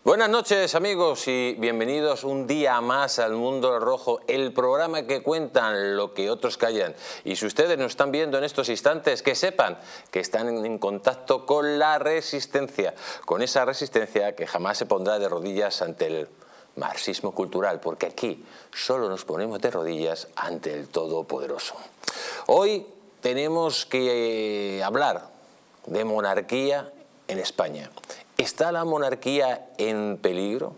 Buenas noches amigos y bienvenidos un día más al Mundo del Rojo, el programa que cuentan lo que otros callan. Y si ustedes nos están viendo en estos instantes, que sepan que están en contacto con la resistencia, con esa resistencia que jamás se pondrá de rodillas ante el marxismo cultural, porque aquí solo nos ponemos de rodillas ante el Todopoderoso. Hoy tenemos que hablar de monarquía en España. ¿Está la monarquía en peligro?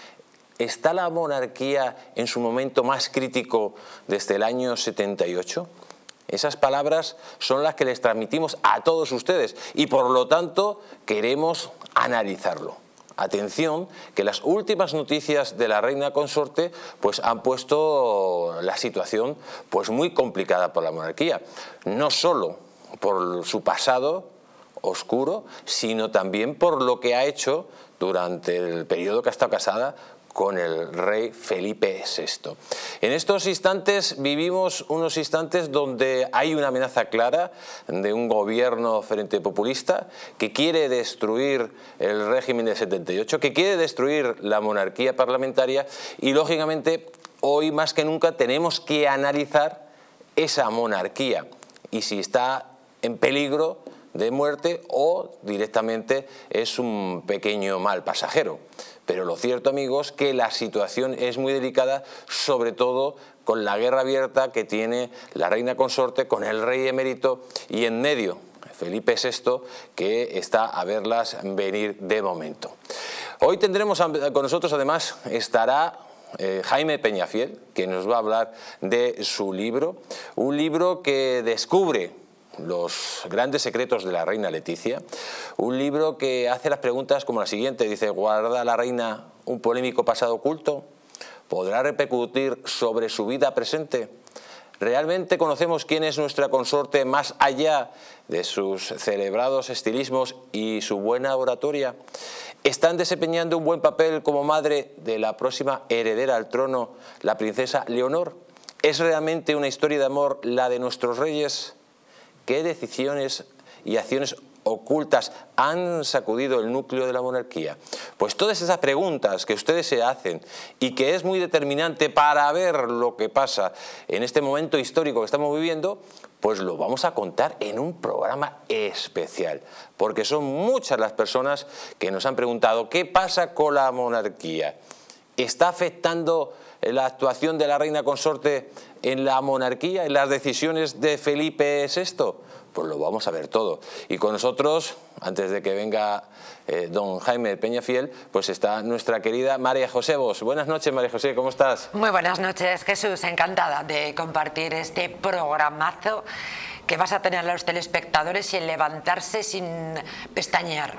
¿Está la monarquía en su momento más crítico desde el año 78? Esas palabras son las que les transmitimos a todos ustedes y por lo tanto queremos analizarlo. Atención, que las últimas noticias de la reina consorte pues han puesto la situación pues muy complicada por la monarquía. No solo por su pasado oscuro, sino también por lo que ha hecho durante el periodo que ha estado casada con el rey Felipe VI. En estos instantes vivimos unos instantes donde hay una amenaza clara de un gobierno frente populista que quiere destruir el régimen del 78, que quiere destruir la monarquía parlamentaria y lógicamente hoy más que nunca tenemos que analizar esa monarquía y si está en peligro de muerte o directamente es un pequeño mal pasajero. Pero lo cierto, amigos, que la situación es muy delicada, sobre todo con la guerra abierta que tiene la reina consorte con el rey emérito y en medio Felipe VI, que está a verlas venir de momento. Hoy tendremos con nosotros, además, estará Jaime Peñafiel, que nos va a hablar de su libro, un libro que descubre los grandes secretos de la reina Leticia, un libro que hace las preguntas como la siguiente, dice: ¿guarda la reina un polémico pasado oculto? ¿Podrá repercutir sobre su vida presente? ¿Realmente conocemos quién es nuestra consorte más allá de sus celebrados estilismos y su buena oratoria? ¿Están desempeñando un buen papel como madre de la próxima heredera al trono, la princesa Leonor? ¿Es realmente una historia de amor la de nuestros reyes? ¿Qué decisiones y acciones ocultas han sacudido el núcleo de la monarquía? Pues todas esas preguntas que ustedes se hacen y que es muy determinante para ver lo que pasa en este momento histórico que estamos viviendo, pues lo vamos a contar en un programa especial, porque son muchas las personas que nos han preguntado ¿qué pasa con la monarquía? ¿Está afectando la actuación de la reina consorte en la monarquía, en las decisiones de Felipe VI? Pues lo vamos a ver todo. Y con nosotros, antes de que venga don Jaime Peñafiel, pues está nuestra querida María José Bosch. Buenas noches, María José, ¿cómo estás? Muy buenas noches, Jesús. Encantada de compartir este programazo que vas a tener a los telespectadores sin levantarse, sin pestañear.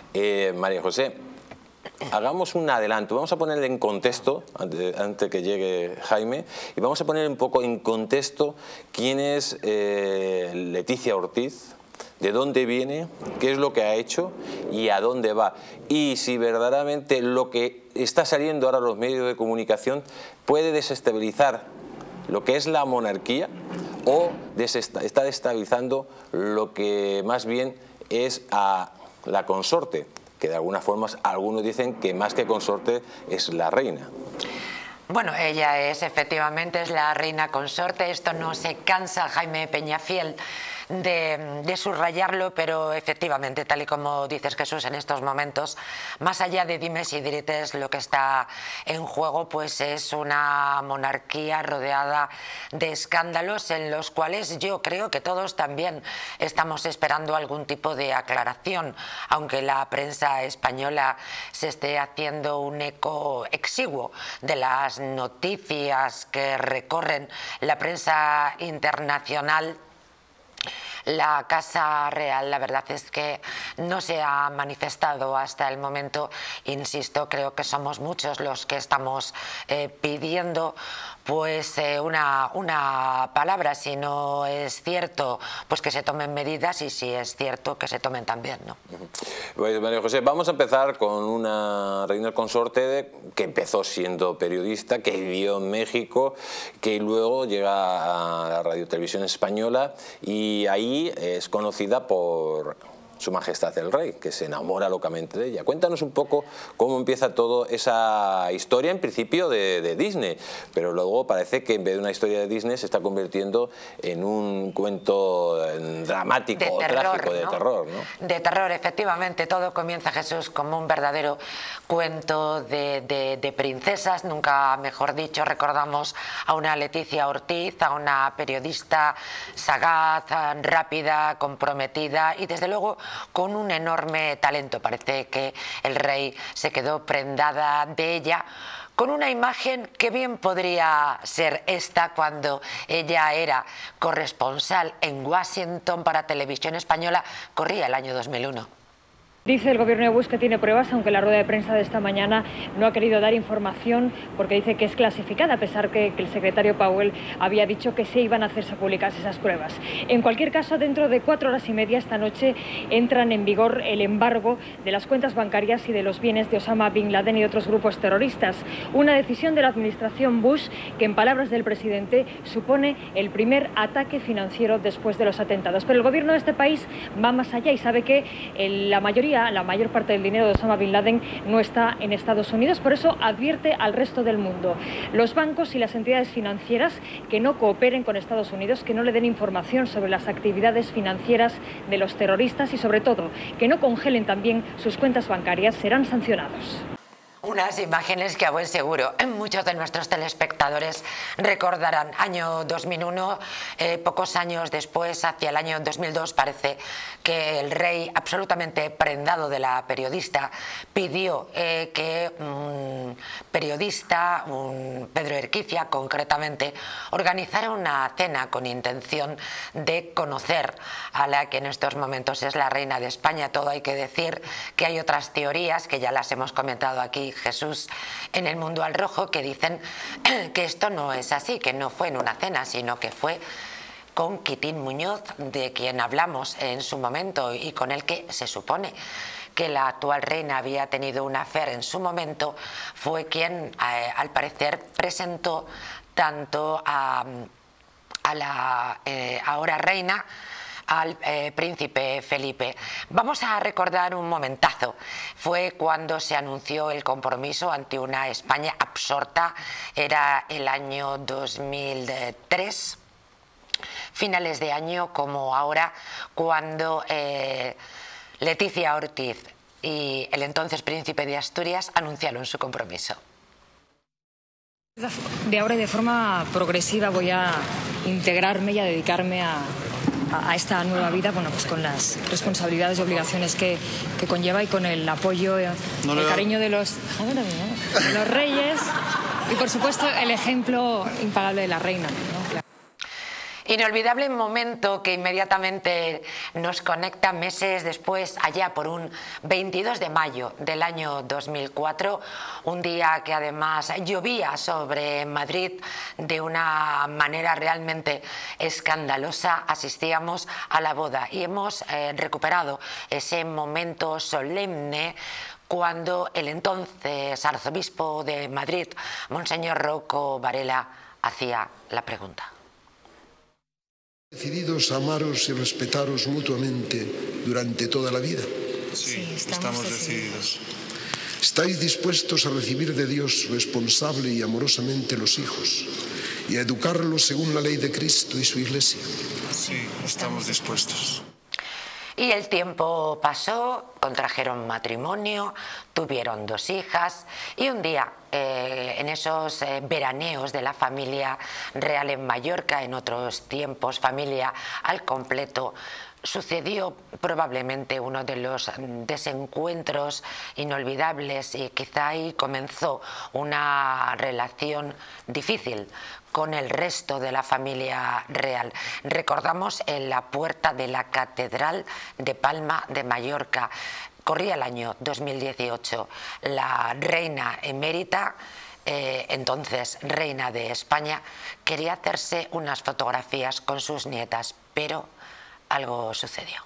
María José, hagamos un adelanto, vamos a ponerle en contexto, antes que llegue Jaime, y vamos a poner un poco en contexto quién es Leticia Ortiz, de dónde viene, qué es lo que ha hecho y a dónde va. Y si verdaderamente lo que está saliendo ahora en los medios de comunicación puede desestabilizar lo que es la monarquía o está destabilizando lo que más bien es a la consorte, que de alguna forma algunos dicen que más que consorte es la reina. Bueno, ella efectivamente es la reina consorte, esto no se cansa Jaime Peñafiel de subrayarlo, pero efectivamente, tal y como dices, Jesús, en estos momentos, más allá de dimes y diretes, lo que está en juego pues es una monarquía rodeada de escándalos en los cuales yo creo que todos también estamos esperando algún tipo de aclaración, aunque la prensa española se esté haciendo un eco exiguo de las noticias que recorren la prensa internacional. La Casa Real, la verdad es que no se ha manifestado hasta el momento, insisto, creo que somos muchos los que estamos pidiendo pues una palabra, si no es cierto, pues que se tomen medidas y si es cierto, que se tomen también, ¿no? Pues María José, vamos a empezar con una reina consorte que empezó siendo periodista, que vivió en México, que luego llega a la Radio Televisión Española y ahí es conocida por Su Majestad el Rey, que se enamora locamente de ella. Cuéntanos un poco cómo empieza toda esa historia, en principio de Disney, pero luego parece que en vez de una historia de Disney se está convirtiendo en un cuento dramático o trágico de terror, ¿no? De terror, efectivamente. Todo comienza, Jesús, como un verdadero cuento de princesas, nunca mejor dicho. Recordamos a una Leticia Ortiz, a una periodista sagaz, rápida, comprometida y desde luego con un enorme talento. Parece que el rey se quedó prendada de ella, con una imagen que bien podría ser esta cuando ella era corresponsal en Washington para Televisión Española, corría el año 2001. Dice el gobierno de Bush que tiene pruebas, aunque la rueda de prensa de esta mañana no ha querido dar información porque dice que es clasificada, a pesar que el secretario Powell había dicho que se iban a hacerse públicas esas pruebas. En cualquier caso, dentro de 4 horas y media esta noche entran en vigor el embargo de las cuentas bancarias y de los bienes de Osama Bin Laden y otros grupos terroristas. Una decisión de la administración Bush que, en palabras del presidente, supone el primer ataque financiero después de los atentados. Pero el gobierno de este país va más allá y sabe que la mayor parte del dinero de Osama Bin Laden no está en Estados Unidos, por eso advierte al resto del mundo. Los bancos y las entidades financieras que no cooperen con Estados Unidos, que no le den información sobre las actividades financieras de los terroristas y sobre todo que no congelen también sus cuentas bancarias, serán sancionados. Unas imágenes que a buen seguro muchos de nuestros telespectadores recordarán. Año 2001, pocos años después, hacia el año 2002, parece que el rey, absolutamente prendado de la periodista, pidió que un periodista, Pedro Erquicia concretamente, organizara una cena con intención de conocer a la que en estos momentos es la reina de España. Todo hay que decir que hay otras teorías que ya las hemos comentado aquí, Jesús, en El Mundo al Rojo, que dicen que esto no es así, que no fue en una cena, sino que fue con Quitín Muñoz, de quien hablamos en su momento y con el que se supone que la actual reina había tenido un affair en su momento. Fue quien, al parecer, presentó tanto a la ahora reina, al príncipe Felipe. Vamos a recordar un momentazo. Fue cuando se anunció el compromiso ante una España absorta. Era el año 2003, finales de año, como ahora, cuando Leticia Ortiz y el entonces príncipe de Asturias anunciaron su compromiso. De ahora y de forma progresiva voy a integrarme y a dedicarme a esta nueva vida, bueno, pues con las responsabilidades y obligaciones que conlleva y con el apoyo, el cariño de los reyes y, por supuesto, el ejemplo impagable de la reina, ¿no? Inolvidable momento que inmediatamente nos conecta meses después, allá por un 22 de mayo del año 2004, un día que además llovía sobre Madrid de una manera realmente escandalosa. Asistíamos a la boda y hemos recuperado ese momento solemne cuando el entonces arzobispo de Madrid, Monseñor Rocco Varela, hacía la pregunta. ¿Decididos a amaros y respetaros mutuamente durante toda la vida? Sí, estamos decididos. ¿Estáis dispuestos a recibir de Dios responsable y amorosamente los hijos y a educarlos según la ley de Cristo y su Iglesia? Sí, estamos dispuestos. Y el tiempo pasó, contrajeron matrimonio, tuvieron 2 hijas y un día, en esos veraneos de la familia real en Mallorca, en otros tiempos familia al completo, sucedió probablemente uno de los desencuentros inolvidables y quizá ahí comenzó una relación difícil con el resto de la familia real. Recordamos en la puerta de la Catedral de Palma de Mallorca. Corría el año 2018. La reina emérita, entonces reina de España, quería hacerse unas fotografías con sus nietas, pero algo sucedió.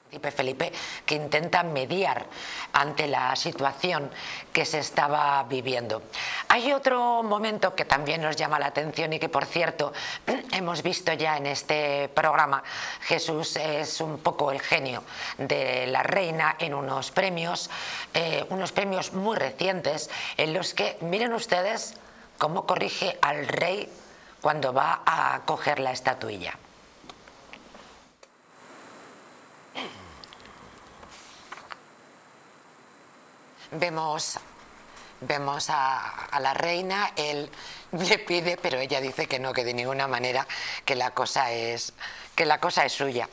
Felipe, que intenta mediar ante la situación que se estaba viviendo. Hay otro momento que también nos llama la atención y que, por cierto, hemos visto ya en este programa. Jesús es un poco el genio de la reina en unos premios muy recientes, en los que, miren ustedes cómo corrige al rey cuando va a coger la estatuilla. Vemos a la reina, él le pide, pero ella dice que no, que de ninguna manera, que la cosa es suya.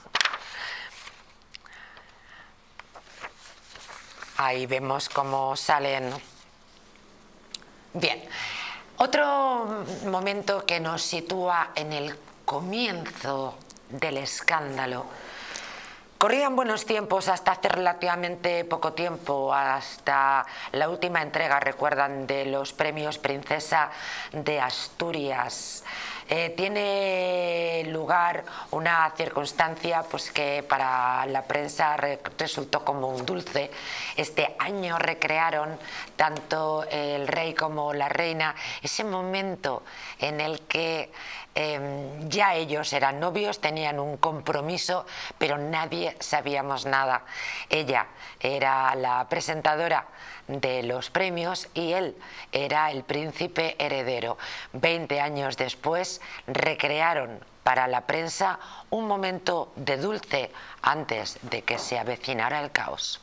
Ahí vemos cómo salen. Bien, otro momento que nos sitúa en el comienzo del escándalo. Corrían buenos tiempos hasta hace relativamente poco tiempo, hasta la última entrega, recuerdan, de los premios Princesa de Asturias. Tiene lugar una circunstancia pues que para la prensa resultó como un dulce. Este año recrearon tanto el rey como la reina ese momento en el que ya ellos eran novios, tenían un compromiso, pero nadie sabíamos nada. Ella era la presentadora de los premios y él era el príncipe heredero. 20 años después recrearon para la prensa un momento de dulce antes de que se avecinara el caos.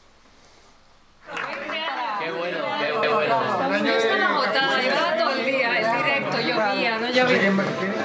Qué bueno, qué bueno. Yo estaba agotada, llevaba todo el día, el directo, llovía, no llovía.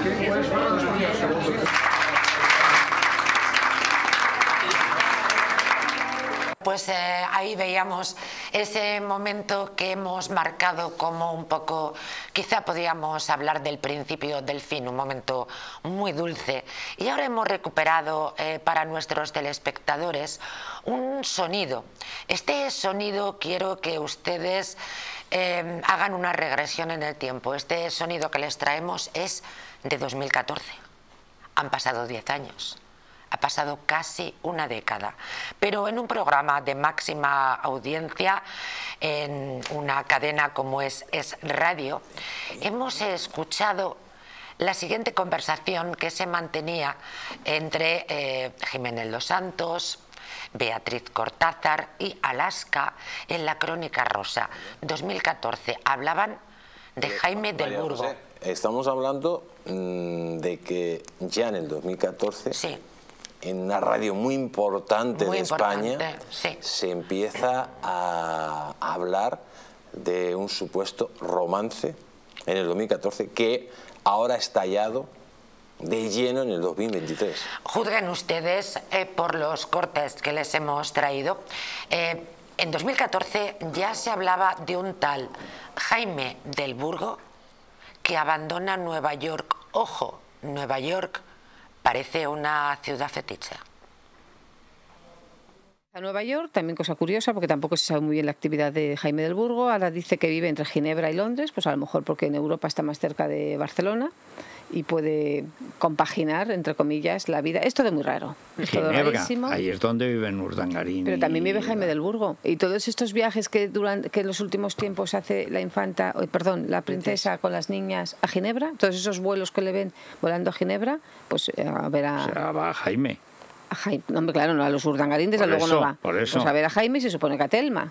Pues ahí veíamos ese momento que hemos marcado como un poco, quizá podíamos hablar del principio del fin, un momento muy dulce. Y ahora hemos recuperado para nuestros telespectadores un sonido. Este sonido quiero que ustedes hagan una regresión en el tiempo. Este sonido que les traemos es de 2014. Han pasado 10 años. Ha pasado casi una década, pero en un programa de máxima audiencia, en una cadena como es Radio, hemos escuchado la siguiente conversación que se mantenía entre Jiménez Los Santos, Beatriz Cortázar y Alaska en la Crónica Rosa. 2014, hablaban de Jaime del Burgo. José, estamos hablando de que ya en el 2014... Sí. En una radio muy importante de España sí, se empieza a hablar de un supuesto romance en el 2014 que ahora ha estallado de lleno en el 2023. Juzguen ustedes por los cortes que les hemos traído. En 2014 ya se hablaba de un tal Jaime del Burgo que abandona Nueva York. Ojo, Nueva York parece una ciudad fetiche. A Nueva York, también cosa curiosa, porque tampoco se sabe muy bien la actividad de Jaime del Burgo. Ahora dice que vive entre Ginebra y Londres, pues a lo mejor porque en Europa está más cerca de Barcelona y puede compaginar, entre comillas, la vida. Es todo muy raro. Es todo rarísimo. Ahí es donde viven Urdangarín. Pero también vive Jaime del Burgo. Y todos estos viajes que en los últimos tiempos hace la princesa con las niñas a Ginebra, todos esos vuelos que le ven volando a Ginebra, pues a ver a... Será va a Jaime. A Jaime. No, hombre, claro, no, a los Urdangarín desde luego no va. Por eso. Pues a ver a Jaime y se supone que a Telma.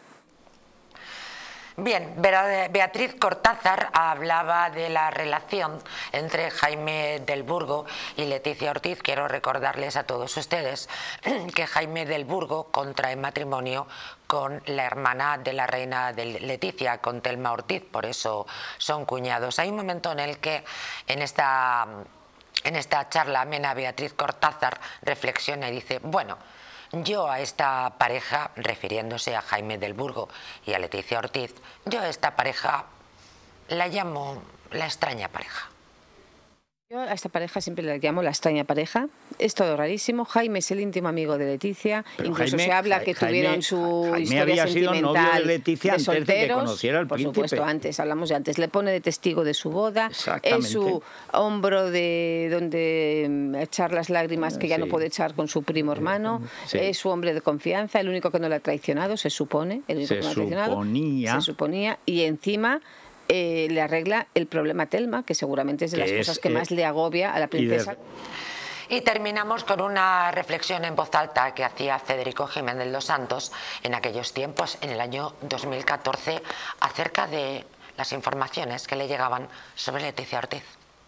Bien, Beatriz Cortázar hablaba de la relación entre Jaime del Burgo y Leticia Ortiz. Quiero recordarles a todos ustedes que Jaime del Burgo contrae matrimonio con la hermana de la reina de Leticia, con Telma Ortiz, por eso son cuñados. Hay un momento en el que en esta charla amena Beatriz Cortázar reflexiona y dice, bueno, yo a esta pareja, refiriéndose a Jaime del Burgo y a Leticia Ortiz, yo a esta pareja la llamo la extraña pareja. Yo a esta pareja siempre la llamo la extraña pareja. Es todo rarísimo. Jaime es el íntimo amigo de Leticia. Pero incluso Jaime, se habla que tuvieron su Jaime historia había sido sentimental novio de Leticia antes solteros. de que conociera al Por príncipe. supuesto, antes, hablamos de antes. Le pone de testigo de su boda. Exactamente. Es su hombro de donde echar las lágrimas que ya no puede echar con su primo hermano. Sí. Es su hombre de confianza, el único que no le ha traicionado, se supone. El único que no ha traicionado. Se suponía. Y encima... le arregla el problema a Telma, que seguramente es de las cosas que más le agobia a la princesa. Y terminamos con una reflexión en voz alta que hacía Federico Jiménez Los Santos en aquellos tiempos, en el año 2014, acerca de las informaciones que le llegaban sobre Leticia Ortiz.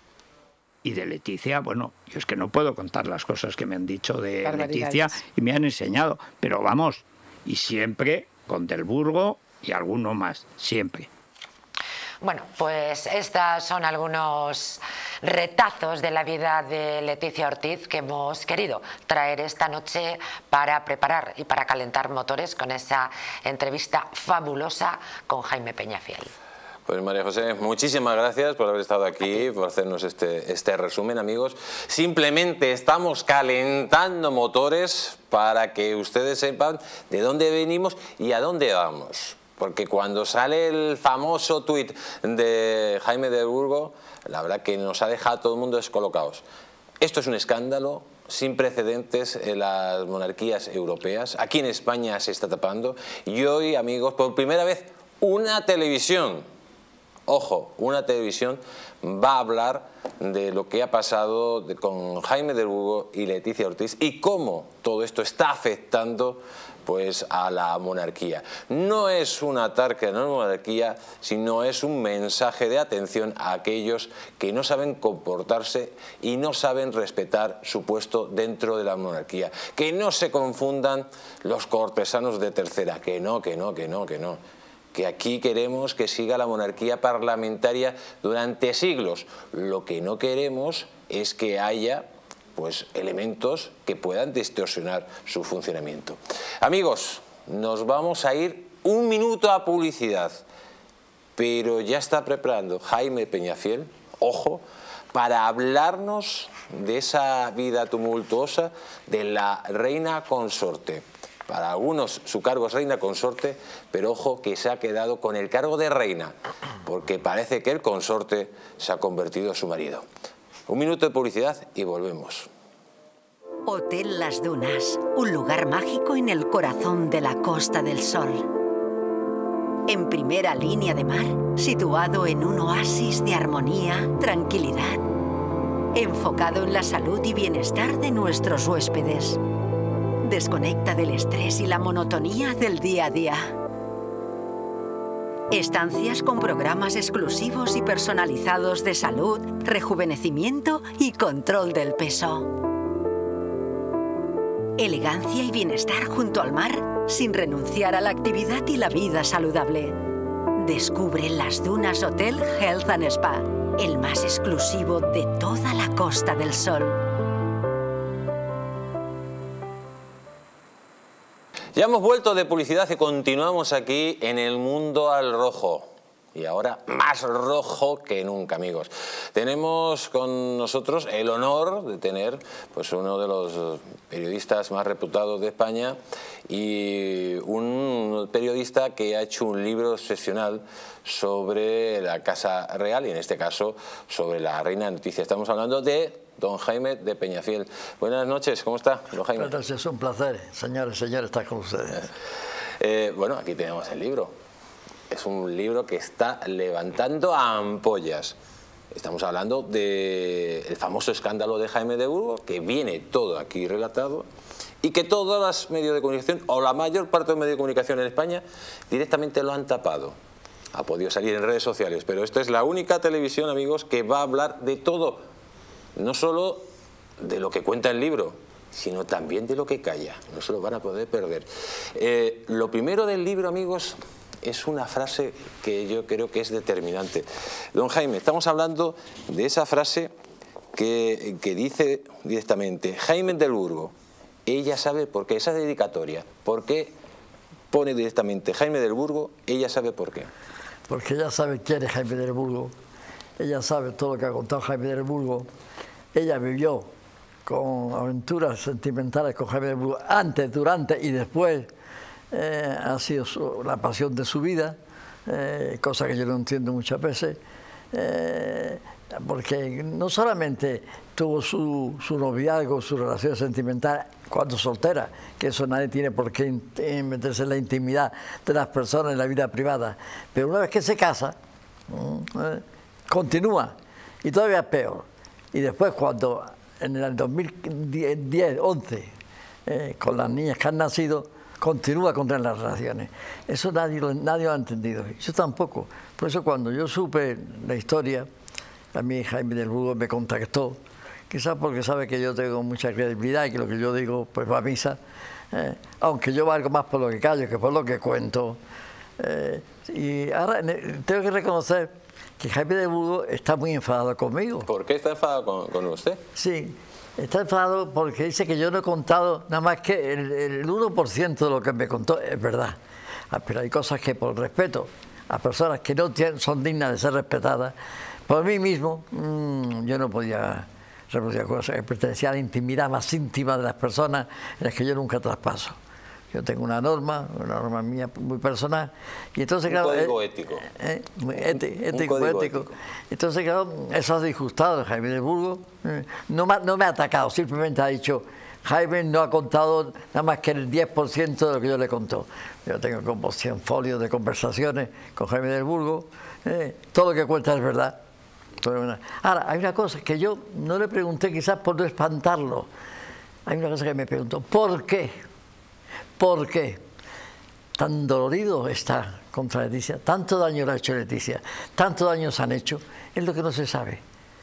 Y de Leticia, bueno, yo es que no puedo contar las cosas que me han dicho de Leticia y me han enseñado, pero vamos, y siempre con Del Burgo y alguno más, siempre. Bueno, pues estos son algunos retazos de la vida de Leticia Ortiz que hemos querido traer esta noche para preparar y para calentar motores con esa entrevista fabulosa con Jaime Peñafiel. Pues María José, muchísimas gracias por haber estado aquí, por hacernos este resumen, amigos. Simplemente estamos calentando motores para que ustedes sepan de dónde venimos y a dónde vamos. Porque cuando sale el famoso tuit de Jaime del Burgo, la verdad que nos ha dejado a todo el mundo descolocados. Esto es un escándalo sin precedentes en las monarquías europeas. Aquí en España se está tapando. Y hoy, amigos, por primera vez, una televisión, ojo, una televisión va a hablar de lo que ha pasado con Jaime del Burgo y Leticia Ortiz y cómo todo esto está afectando pues a la monarquía. No es un ataque a la monarquía, sino es un mensaje de atención a aquellos que no saben comportarse y no saben respetar su puesto dentro de la monarquía. Que no se confundan los cortesanos de tercera, que no. Que aquí queremos que siga la monarquía parlamentaria durante siglos. Lo que no queremos es que haya pues elementos que puedan distorsionar su funcionamiento. Amigos, nos vamos a ir un minuto a publicidad, pero ya está preparando Jaime Peñafiel, ojo, para hablarnos de esa vida tumultuosa de la reina consorte. Para algunos su cargo es reina consorte, pero ojo que se ha quedado con el cargo de reina, porque parece que el consorte se ha convertido en su marido. Un minuto de publicidad y volvemos. Hotel Las Dunas, un lugar mágico en el corazón de la Costa del Sol. En primera línea de mar, situado en un oasis de armonía, tranquilidad, enfocado en la salud y bienestar de nuestros huéspedes. Desconecta del estrés y la monotonía del día a día. Estancias con programas exclusivos y personalizados de salud, rejuvenecimiento y control del peso. Elegancia y bienestar junto al mar, sin renunciar a la actividad y la vida saludable. Descubre Las Dunas Hotel Health and Spa, el más exclusivo de toda la Costa del Sol. Ya hemos vuelto de publicidad y continuamos aquí en el mundo al rojo. Y ahora más rojo que nunca, amigos. Tenemos con nosotros el honor de tener pues uno de los periodistas más reputados de España y un periodista que ha hecho un libro excepcional sobre la Casa Real y en este caso sobre la Reina Leticia. Estamos hablando de don Jaime de Peñafiel. Buenas noches, ¿cómo está, don Jaime? Buenas noches, es un placer, señores, estar con ustedes. Bueno, aquí tenemos el libro. Es un libro que está levantando ampollas. Estamos hablando del famoso escándalo de Jaime de Burgo, que viene todo aquí relatado y que todos los medios de comunicación, o la mayor parte de los medios de comunicación en España, directamente lo han tapado. Ha podido salir en redes sociales, pero esta es la única televisión, amigos, que va a hablar de todo. No solo de lo que cuenta el libro, sino también de lo que calla. No se lo van a poder perder. Lo primero del libro, amigos, es una frase que yo creo que es determinante. Don Jaime, estamos hablando de esa frase que dice directamente Jaime del Burgo, ella sabe por qué, esa dedicatoria, ¿por qué pone directamente Jaime del Burgo, ella sabe por qué? Porque ella sabe quién es Jaime del Burgo, ella sabe todo lo que ha contado Jaime del Burgo, ella vivió con aventuras sentimentales con Jaime del Burgo antes, durante y después, ha sido la pasión de su vida, cosa que yo no entiendo muchas veces, porque no solamente tuvo su noviazgo, su relación sentimental cuando soltera, que eso nadie tiene por qué meterse en la intimidad de las personas, en la vida privada, pero una vez que se casa, continúa, y todavía peor. Y después cuando en el 2010, 11, con las niñas que han nacido, continúa con las relaciones. Eso nadie lo ha entendido, yo tampoco. Por eso cuando yo supe la historia, a mí Jaime del Burgo me contactó, quizás porque sabe que yo tengo mucha credibilidad y que lo que yo digo pues va a misa, aunque yo valgo más por lo que callo que por lo que cuento. Y ahora tengo que reconocer que Jaime del Burgo está muy enfadado conmigo. ¿Por qué está enfadado con usted? Sí, está enfadado porque dice que yo no he contado nada más que el 1% de lo que me contó, es verdad. Pero hay cosas que por respeto a personas que no son dignas de ser respetadas, por mí mismo, yo no podía reproducir cosas que pertenecían a la intimidad más íntima de las personas en las que yo nunca traspaso. Yo tengo una norma mía muy personal, y entonces un código ético. Ético. Entonces, claro, eso ha disgustado a Jaime del Burgo. No me ha atacado, simplemente ha dicho, Jaime no ha contado nada más que el 10% de lo que yo le contó. Yo tengo como 100 folios de conversaciones con Jaime del Burgo, todo lo que cuenta es verdad. Ahora, hay una cosa que yo no le pregunté, quizás por no espantarlo. Hay una cosa que me preguntó, ¿por qué? ¿Por qué tan dolorido está contra Leticia? Tanto daño le ha hecho Leticia, tanto daño se han hecho, es lo que no se sabe.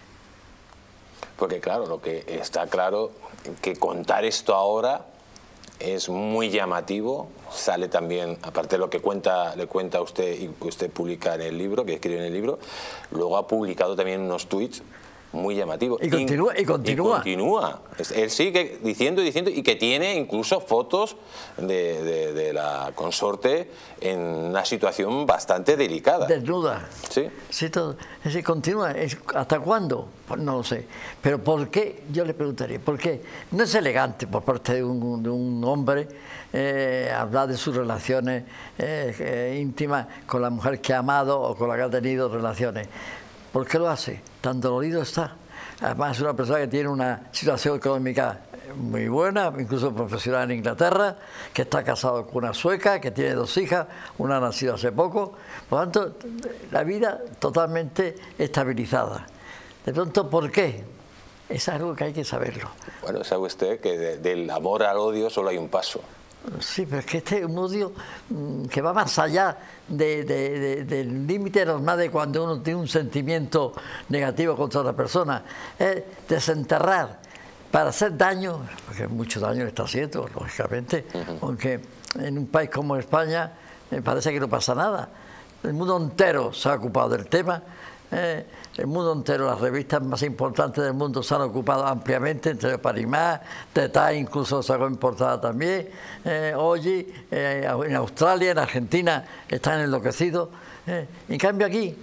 Porque claro, lo que está claro que contar esto ahora es muy llamativo, sale también, aparte de lo que le cuenta a usted y que usted publica en el libro, que escribe en el libro, luego ha publicado también unos tweets muy llamativos. Y continúa. Él sigue diciendo y que tiene incluso fotos de la consorte en una situación bastante delicada. Desnuda. Sí. Sí, todo. Es decir, continúa. ¿Hasta cuándo? Pues no lo sé. Pero ¿por qué? Yo le preguntaría, ¿por qué? No es elegante por parte de un hombre hablar de sus relaciones íntimas con la mujer que ha amado o con la que ha tenido relaciones. ¿Por qué lo hace? Tan dolorido está. Además es una persona que tiene una situación económica muy buena, incluso profesional en Inglaterra, que está casado con una sueca, que tiene 2 hijas, una ha nacido hace poco. Por lo tanto, la vida totalmente estabilizada. De pronto, ¿por qué? Es algo que hay que saberlo. Bueno, sabe usted que del amor al odio solo hay un paso. Sí, pero es que este es un odio que va más allá del límite normal de cuando uno tiene un sentimiento negativo contra otra persona. Es desenterrar para hacer daño, porque mucho daño le está haciendo, lógicamente, aunque en un país como España parece que no pasa nada. El mundo entero se ha ocupado del tema. El mundo entero, las revistas más importantes del mundo se han ocupado ampliamente, entre Parimá, The Times incluso sacó en portada también. Hoy, en Australia, en Argentina, están enloquecidos. En cambio aquí,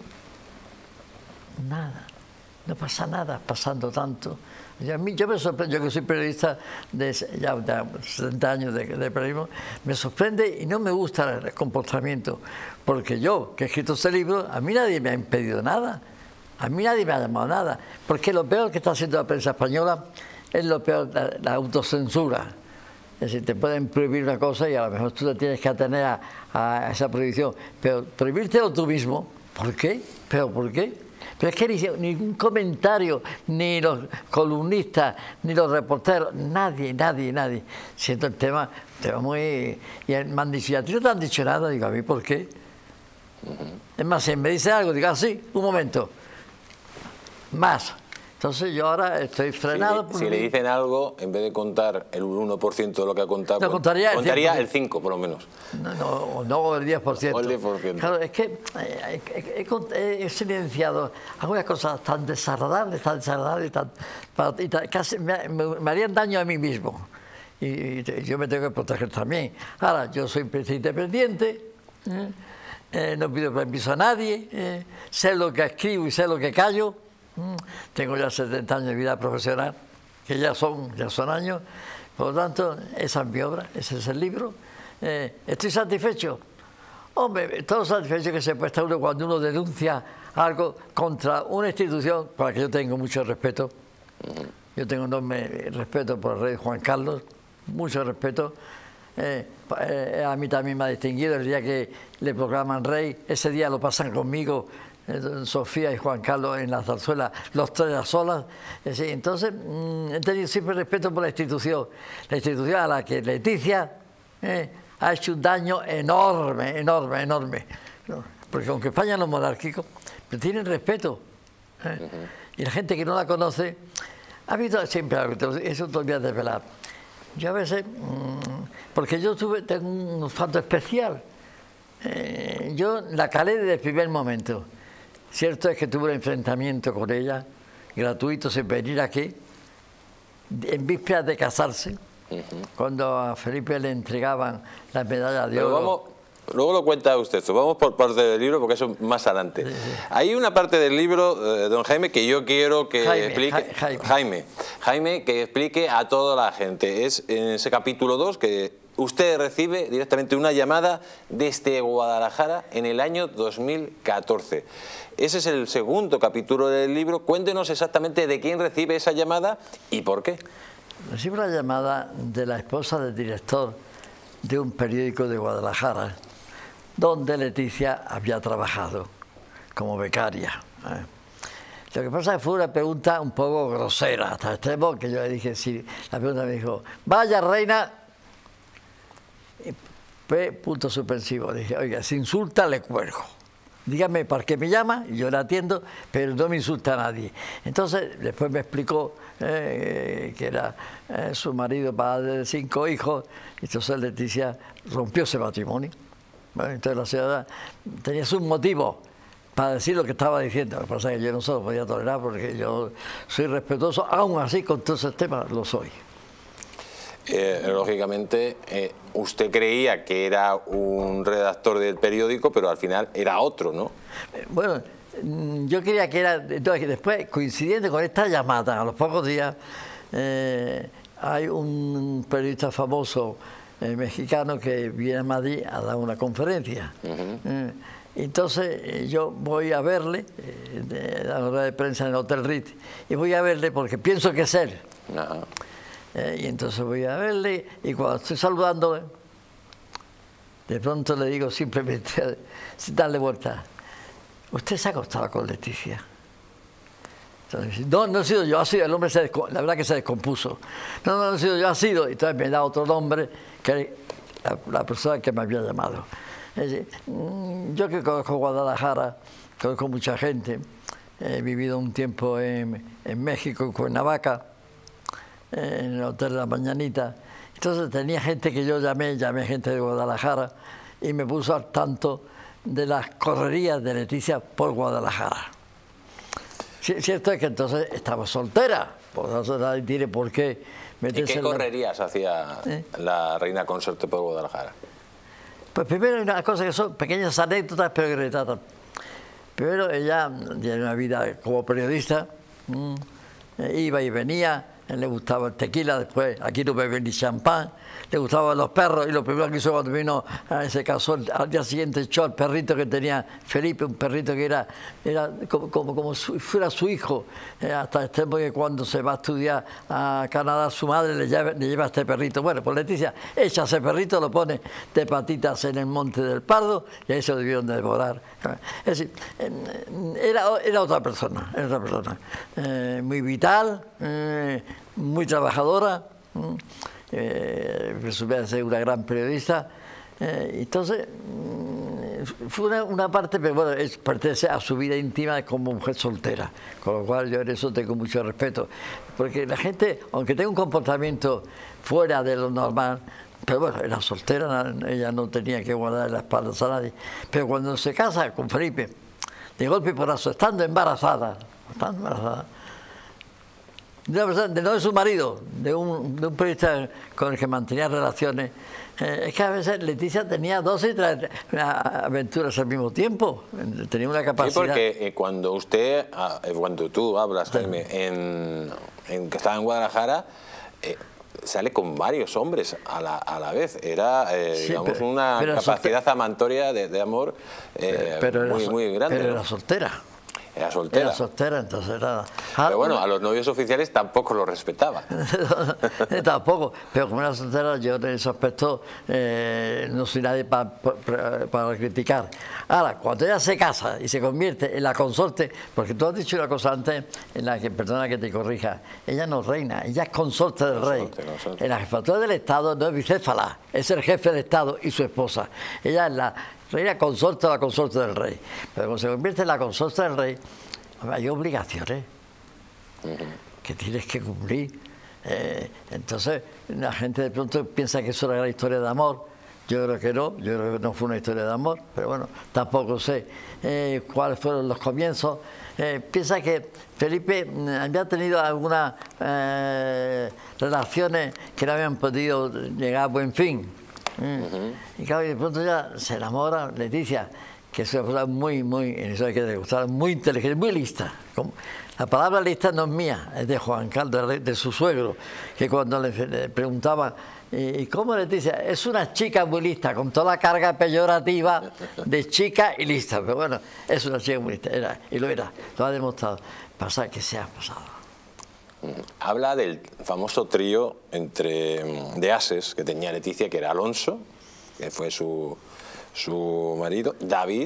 nada, no pasa nada pasando tanto. Yo me sorprende, yo que soy periodista de ya 70 años de periodismo, me sorprende y no me gusta el comportamiento, porque yo, que he escrito este libro, a mí nadie me ha impedido nada, a mí nadie me ha llamado nada, porque lo peor que está haciendo la prensa española es lo peor, la autocensura. Es decir, te pueden prohibir una cosa y a lo mejor tú te tienes que atener a esa prohibición, pero prohibírtelo tú mismo, ¿por qué? ¿Pero por qué? Pero es que ningún comentario, ni los columnistas, ni los reporteros, nadie. Siento el tema muy... Y me han dicho, ¿a ti no te han dicho nada? Digo, ¿a mí por qué? Es más, si me dice algo, digo, sí, un momento. Más. Entonces yo ahora estoy frenado. Si le dicen algo, en vez de contar el 1% de lo que ha contado, no, contaría el 5% por lo menos. No el 10%. O el 10%. Claro, es que he silenciado algunas cosas tan desagradables, casi me harían daño a mí mismo. Y yo me tengo que proteger también. Ahora, yo soy independiente, no pido permiso a nadie, sé lo que escribo y sé lo que callo. Tengo ya 70 años de vida profesional, que ya son años. Por lo tanto, esa es mi obra, ese es el libro. ¿Estoy satisfecho? Hombre, todo satisfecho que se puede estar uno cuando uno denuncia algo contra una institución por la que yo tengo mucho respeto. Yo tengo enorme respeto por el rey Juan Carlos, mucho respeto. A mí también me ha distinguido el día que le proclaman rey. Ese día lo pasan conmigo Sofía y Juan Carlos en la zarzuela, los tres a solas. Entonces, he tenido siempre respeto por la institución a la que Leticia ha hecho un daño enorme, enorme, enorme. Porque aunque España no es monárquico, pero tienen respeto. Y la gente que no la conoce, ha habido siempre algo, eso te lo voy a desvelar. Yo a veces, porque yo tengo un olfato especial, yo la calé desde el primer momento. Cierto es que tuve un enfrentamiento con ella, gratuito, sin venir aquí, en vísperas de casarse, cuando a Felipe le entregaban la medalla de oro. Luego lo cuenta usted, vamos por parte del libro porque eso más adelante. Sí. Hay una parte del libro, don Jaime, que yo quiero que explique. Jaime, que explique a toda la gente. Es en ese capítulo 2 que usted recibe directamente una llamada desde Guadalajara en el año 2014. Ese es el segundo capítulo del libro. Cuéntenos exactamente de quién recibe esa llamada y por qué. Recibo la llamada de la esposa del director de un periódico de Guadalajara, donde Leticia había trabajado como becaria. Lo que pasa es que fue una pregunta un poco grosera, hasta el extremo que yo le dije, sí, la pregunta me dijo, vaya reina, punto suspensivo, dije, oiga, si insulta le cuelgo. Dígame para qué me llama, y yo le atiendo, pero no me insulta a nadie. Entonces, después me explicó que era su marido, padre de 5 hijos, y entonces Leticia rompió ese matrimonio. Bueno, entonces la señora tenía un motivo para decir lo que estaba diciendo. Lo que pasa es que yo no se lo podía tolerar porque yo soy respetuoso, aún así con todos esos temas lo soy. Lógicamente, usted creía que era un redactor del periódico, pero al final era otro, ¿no? Bueno, yo creía que era... Entonces, después, coincidiendo con esta llamada, a los pocos días, hay un periodista famoso mexicano que viene a Madrid a dar una conferencia. Entonces, yo voy a verle, a la hora de prensa en el Hotel Ritz, y voy a verle porque pienso que es él. Y entonces voy a verle y cuando estoy saludándole, de pronto le digo simplemente, sin darle vuelta, ¿usted se ha acostado con Leticia? Entonces, no he sido yo, ha sido el hombre, la verdad que se descompuso. No he sido yo, ha sido. Y entonces me da otro nombre que la persona que me había llamado. Es decir, yo que conozco Guadalajara, conozco mucha gente, he vivido un tiempo en México, en Cuernavaca, en el Hotel La Mañanita. Entonces tenía gente que yo llamé gente de Guadalajara y me puso al tanto de las correrías de Leticia por Guadalajara. Cierto es que entonces estaba soltera, por eso nadie tiene por qué meterse. ¿Y qué correrías hacía la reina consorte por Guadalajara? Pues primero hay una cosa que son pequeñas anécdotas, pero que retratan. Primero ella tiene una vida como periodista, iba y venía. Le gustaba el tequila, después aquí no bebe ni champán, le gustaban los perros y lo primero que hizo cuando vino, se casó, al día siguiente echó al perrito que tenía Felipe, un perrito que era como si fuera su hijo, hasta el extremo que cuando se va a estudiar a Canadá su madre le lleva a este perrito. Bueno, pues Leticia echa ese perrito, lo pone de patitas en el Monte del Pardo y ahí se lo debieron de devorar. Es decir, era otra persona, muy vital, muy trabajadora, presumía ser una gran periodista. Entonces, fue una parte, pero bueno, pertenece a su vida íntima como mujer soltera, con lo cual yo en eso tengo mucho respeto. Porque la gente, aunque tenga un comportamiento fuera de lo normal, pero bueno, era soltera, ella no tenía que guardar las espaldas a nadie. Pero cuando se casa con Felipe, de golpe y porrazo, estando embarazada, no de su marido, de un periodista con el que mantenía relaciones. Es que a veces Leticia tenía 2 y 3 aventuras al mismo tiempo. Tenía una capacidad. Sí, porque cuando tú hablas, Jaime, que estaba en Guadalajara, sale con varios hombres a la vez. Era, digamos, una capacidad amantoria de amor muy grande. Pero ¿no? era soltera. Era soltera. Era soltera, entonces era... Pero bueno, a los novios oficiales tampoco los respetaba. Tampoco, pero como era soltera, yo en ese aspecto no soy nadie para criticar. Ahora, cuando ella se casa y se convierte en la consorte, porque tú has dicho una cosa antes, en la que, perdona que te corrija, ella no reina, ella es consorte del rey. En la jefatura del Estado no es bicéfala, es el jefe del Estado y su esposa. Ella es la reina consorte o la consorte del rey. Pero cuando se convierte en la consorte del rey, hay obligaciones que tienes que cumplir. Entonces, la gente de pronto piensa que eso era una historia de amor. Yo creo que no fue una historia de amor, pero bueno, tampoco sé cuáles fueron los comienzos. Piensa que Felipe había tenido algunas relaciones que no habían podido llegar a buen fin. Y claro, y de pronto ya se enamora Leticia, que es una persona eso hay que degustar, muy inteligente, muy lista. La palabra lista no es mía, es de Juan Carlos, de su suegro, que cuando le preguntaba, ¿y cómo Leticia? Es una chica muy lista, con toda la carga peyorativa de chica y lista. Pero bueno, es una chica muy lista, y lo ha demostrado. Pasa que se ha pasado. Habla del famoso trío de ases que tenía Leticia, que era Alonso, que fue su marido, David,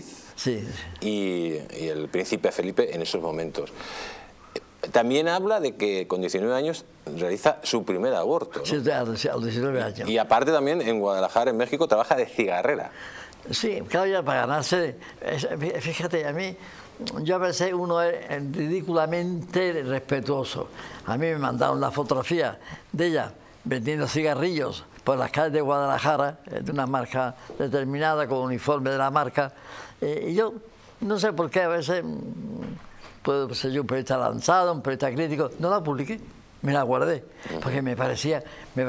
y el príncipe Felipe en esos momentos. También habla de que con 19 años realiza su primer aborto, ¿no? Sí, a los 19 años. Y aparte también en Guadalajara, en México, trabaja de cigarrera. Sí, claro, ya para ganarse... Fíjate, a mí... Yo a veces uno es ridículamente respetuoso. A mí me mandaron la fotografía de ella vendiendo cigarrillos por las calles de Guadalajara, de una marca determinada, con uniforme de la marca. Y yo no sé por qué a veces, puedo ser yo un periodista lanzado, un periodista crítico, no la publiqué, me la guardé, porque me parecía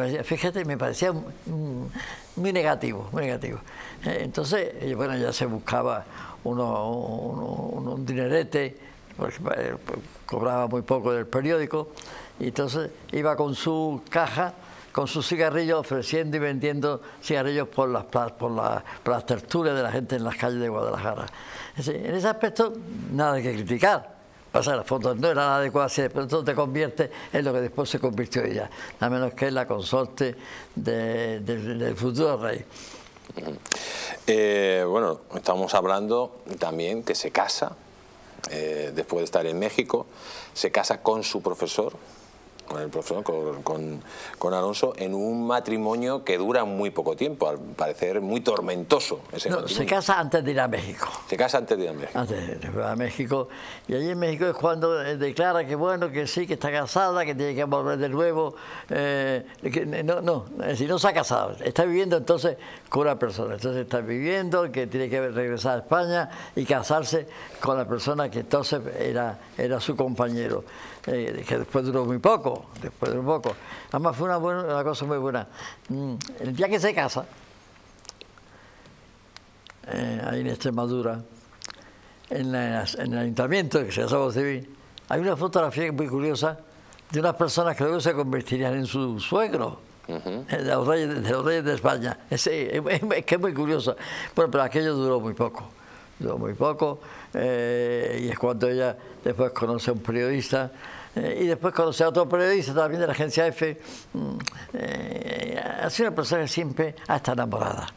muy negativo, muy negativo. Entonces, bueno, ya se buscaba un dinerete, porque cobraba muy poco del periódico, y entonces iba con su caja, con sus cigarrillos, ofreciendo y vendiendo cigarrillos por las tertulias de la gente en las calles de Guadalajara. En ese aspecto, nada que criticar. Pasa que las fotos no eran adecuadas, si de pronto te convierte en lo que después se convirtió ella, a menos que es la consorte del futuro rey. Bueno, estamos hablando también que se casa, después de estar en México, se casa con su profesor, con Alonso, en un matrimonio que dura muy poco tiempo, al parecer muy tormentoso. Se casa antes de ir a México. Se casa antes de ir a México. Antes de ir a México. Y allí en México es cuando declara que bueno, que sí, que está casada, que tiene que volver de nuevo. Es decir, no se ha casado. Está viviendo entonces con una persona. Entonces está viviendo, que tiene que regresar a España y casarse con la persona que entonces era su compañero. Que después duró muy poco, Además fue una cosa muy buena. El día que se casa, ahí en Extremadura, en el ayuntamiento, que se llama Civil, hay una fotografía muy curiosa de unas personas que luego se convertirían en su suegro, de los reyes de España. Es que es muy curioso. Bueno, pero aquello duró muy poco. Y es cuando ella después conoce a un periodista y después conoce a otro periodista también de la agencia EFE. Ha sido una persona que siempre ha estado enamorada,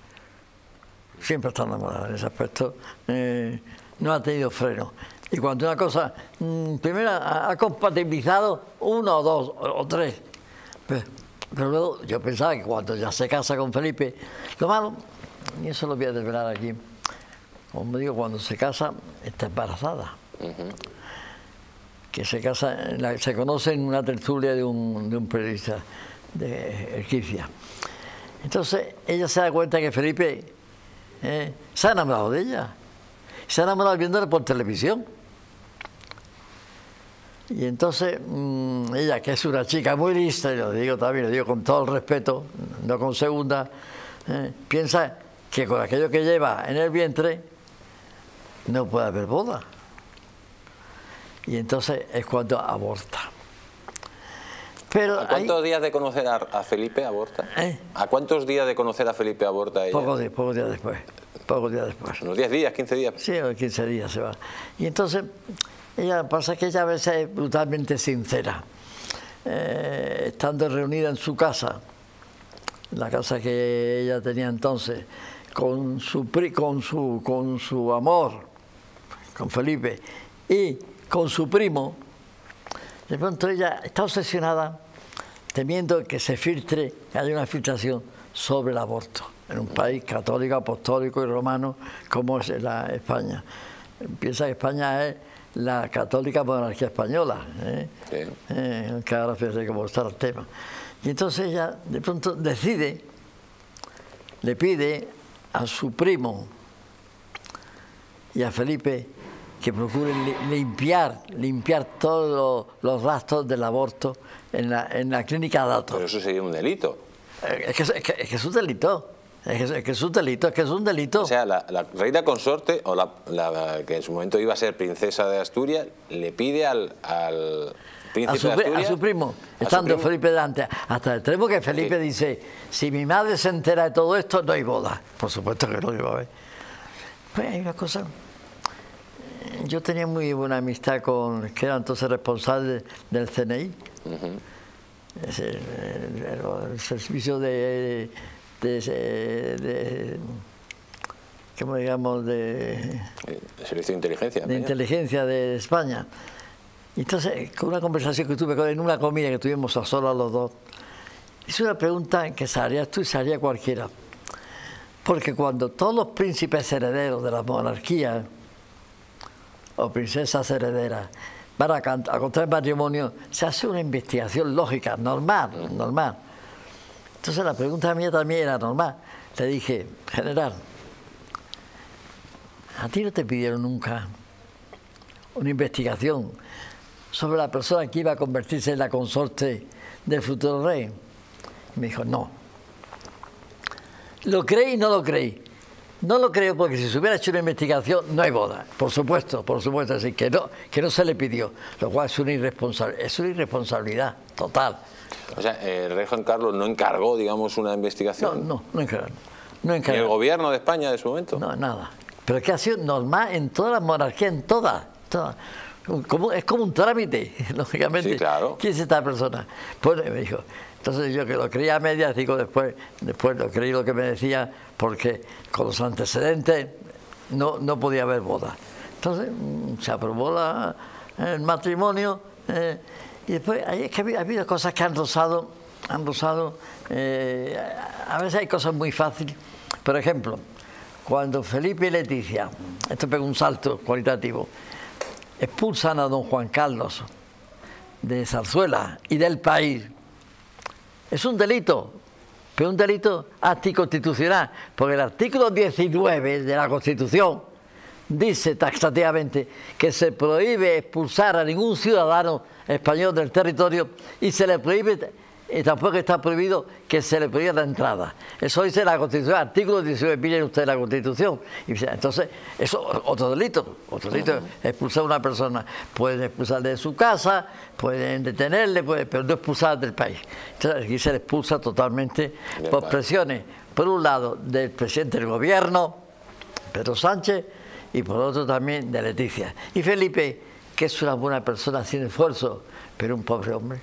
en ese aspecto. No ha tenido freno. Y cuando una cosa, primero ha compatibilizado uno o dos o tres, pero luego yo pensaba que cuando ya se casa con Felipe, lo malo, y eso lo voy a desvelar aquí, como digo, cuando se casa está embarazada. Que se casa, se conoce en una tertulia de un periodista de Egipcia. Entonces ella se da cuenta que Felipe se ha enamorado de ella. Se ha enamorado viéndola por televisión. Y entonces ella, que es una chica muy lista, y lo digo también, lo digo con todo el respeto, no con segunda, piensa que con aquello que lleva en el vientre no puede haber boda. Y entonces es cuando aborta. Pero ¿A cuántos días de conocer a Felipe aborta? ¿A cuántos días de conocer a Felipe aborta ella? Pocos días después. Pocos días después. ¿Unos 10 días, 15 días? Sí, 15 días se va. Y entonces, ella pasa que ella a veces es brutalmente sincera. Estando reunida en su casa, la casa que ella tenía entonces, con su amor, con Felipe, y con su primo, de pronto ella está obsesionada temiendo que se filtre, que haya una filtración sobre el aborto en un país católico, apostólico y romano como es España. Piensa que España es la católica monarquía española, que ahora fíjate cómo está el tema. Y entonces ella de pronto decide, le pide a su primo y a Felipe que procuren limpiar todos los rastros del aborto en la clínica Dato. Pero eso sería un delito. Es que es un delito. Es que es un delito. O sea, la reina consorte, o la que en su momento iba a ser princesa de Asturias, le pide al príncipe de Asturias... A su primo, estando Felipe delante, hasta el extremo que Felipe dice, si mi madre se entera de todo esto, no hay boda. Por supuesto que no iba a haber. Pues hay una cosa... Yo tenía muy buena amistad con que era entonces responsable del CNI, el servicio de ¿cómo digamos? De servicio de inteligencia. De inteligencia de España. Y entonces, con una conversación que tuve con él en una comida que tuvimos a solas los dos, hice una pregunta que se haría tú y se haría cualquiera. Porque cuando todos los príncipes herederos de la monarquía o princesas herederas van a contraer matrimonio, se hace una investigación lógica, normal. Entonces la pregunta mía también era normal. Le dije, general, ¿a ti no te pidieron nunca una investigación sobre la persona que iba a convertirse en la consorte del futuro rey? Y me dijo, no. ¿Lo creí y no lo creí? No lo creo porque si se hubiera hecho una investigación no hay boda, por supuesto, así que no se le pidió, lo cual es una irresponsabilidad total. O sea, el rey Juan Carlos no encargó, digamos, una investigación. No encargó. ¿Ni el gobierno de España de su momento? No, nada. Pero es que ha sido normal en todas las monarquías, en todas. Es como un trámite, lógicamente. Sí, claro. ¿Quién es esta persona? Pues me dijo. Entonces yo que lo creía a medias, digo después lo creí lo que me decía, porque con los antecedentes no podía haber boda. Entonces se aprobó el matrimonio y después es que ha habido cosas que han rozado, a veces hay cosas muy fáciles. Por ejemplo, cuando Felipe y Leticia, esto pega un salto cualitativo, expulsan a don Juan Carlos de Zarzuela y del país, es un delito, pero un delito anticonstitucional, porque el artículo 19 de la Constitución dice taxativamente que se prohíbe expulsar a ningún ciudadano español del territorio y se le prohíbe, tampoco está prohibido que se le prohíba la entrada. Eso dice la Constitución, artículo 19, miren ustedes la Constitución. Y entonces, eso otro delito, expulsar a una persona. Pueden expulsarle de su casa, pueden detenerle, pero no expulsar del país. Entonces aquí se le expulsa totalmente por presiones, por un lado, del presidente del gobierno, Pedro Sánchez, y por otro también de Leticia. Y Felipe, que es una buena persona sin esfuerzo, pero un pobre hombre.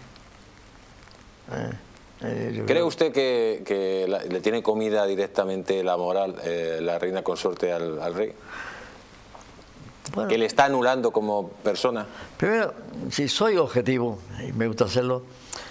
¿Cree usted que le tiene comida directamente la moral la reina consorte al rey? Bueno, ¿que le está anulando como persona? Primero, si soy objetivo, y me gusta hacerlo,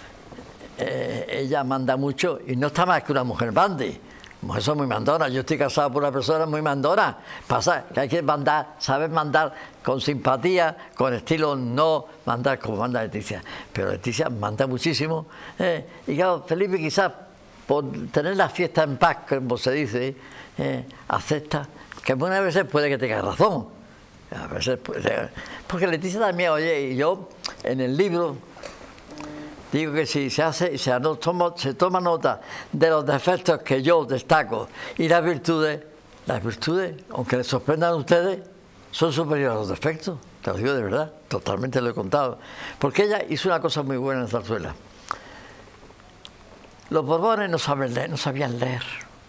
ella manda mucho y no está más que una mujer mande. Mujeres son muy mandonas. Yo estoy casado por una persona muy mandona. Pasa que hay que mandar, saber mandar con simpatía, con estilo, no mandar como manda Leticia. Pero Leticia manda muchísimo. Y claro, Felipe quizás por tener la fiesta en paz, como se dice, acepta que algunas veces puede que tenga razón. A veces, porque Leticia también, oye, y yo en el libro digo que si se toma nota de los defectos que yo destaco y las virtudes, aunque les sorprendan a ustedes, son superiores a los defectos. Te lo digo de verdad, totalmente lo he contado. Porque ella hizo una cosa muy buena en Zarzuela. Los Borbones no sabían leer.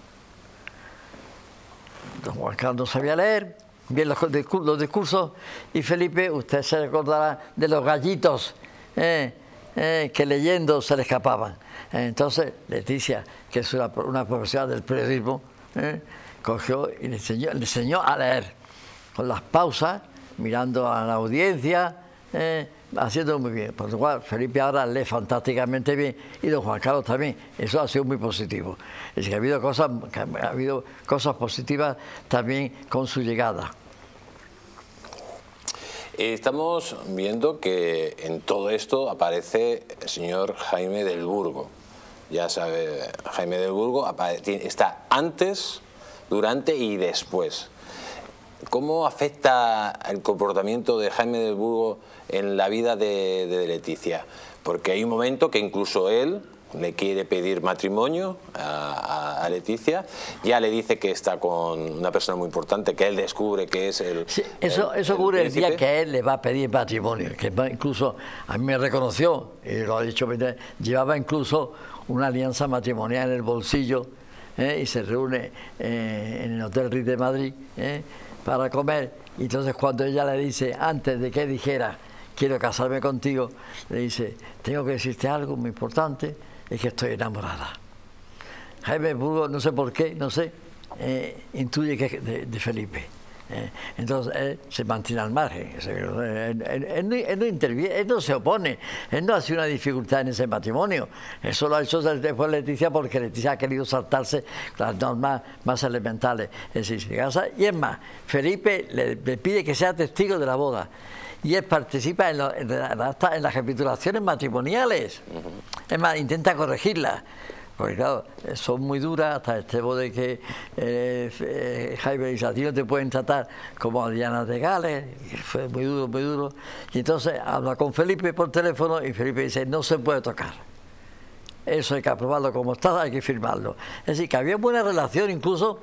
Don Juan Carlos no sabía leer bien los discursos, y Felipe, usted se recordará de los gallitos que leyendo se le escapaban. Entonces Leticia, que es una profesional del periodismo, cogió y le enseñó a leer, con las pausas, mirando a la audiencia, haciendo muy bien. Por lo cual Felipe ahora lee fantásticamente bien, y don Juan Carlos también. Eso ha sido muy positivo. Es decir, que ha habido cosas positivas también con su llegada. Estamos viendo que en todo esto aparece el señor Jaime del Burgo. Ya sabe, Jaime del Burgo está antes, durante y después. ¿Cómo afecta el comportamiento de Jaime del Burgo en la vida de Leticia? Porque hay un momento que incluso él le quiere pedir matrimonio a Leticia, ya le dice que está con una persona muy importante, que él descubre que es el... Sí, eso ocurre el día que él le va a pedir matrimonio, que incluso a mí me reconoció, y lo ha dicho, llevaba incluso una alianza matrimonial en el bolsillo, y se reúne en el Hotel Ritz de Madrid para comer, y entonces cuando ella le dice, antes de que dijera quiero casarme contigo, le dice, tengo que decirte algo muy importante, es que estoy enamorada. Jaime Burgo, no sé por qué, no sé, intuye que es de Felipe. Entonces él se mantiene al margen. Él no interviene, él no se opone, él no hace una dificultad en ese matrimonio. Eso lo ha hecho después Leticia, porque Leticia ha querido saltarse las normas más elementales. Es decir, se casa, y es más, Felipe le pide que sea testigo de la boda. Y él participa en las capitulaciones matrimoniales. Es más, intenta corregirlas. Porque claro, son muy duras, hasta el extremo de que Jaime dice, a ti no te pueden tratar como a Diana de Gales. Y fue muy duro, muy duro. Y entonces habla con Felipe por teléfono, y Felipe dice, no se puede tocar. Eso hay que aprobarlo como está, hay que firmarlo. Es decir, que había buena relación incluso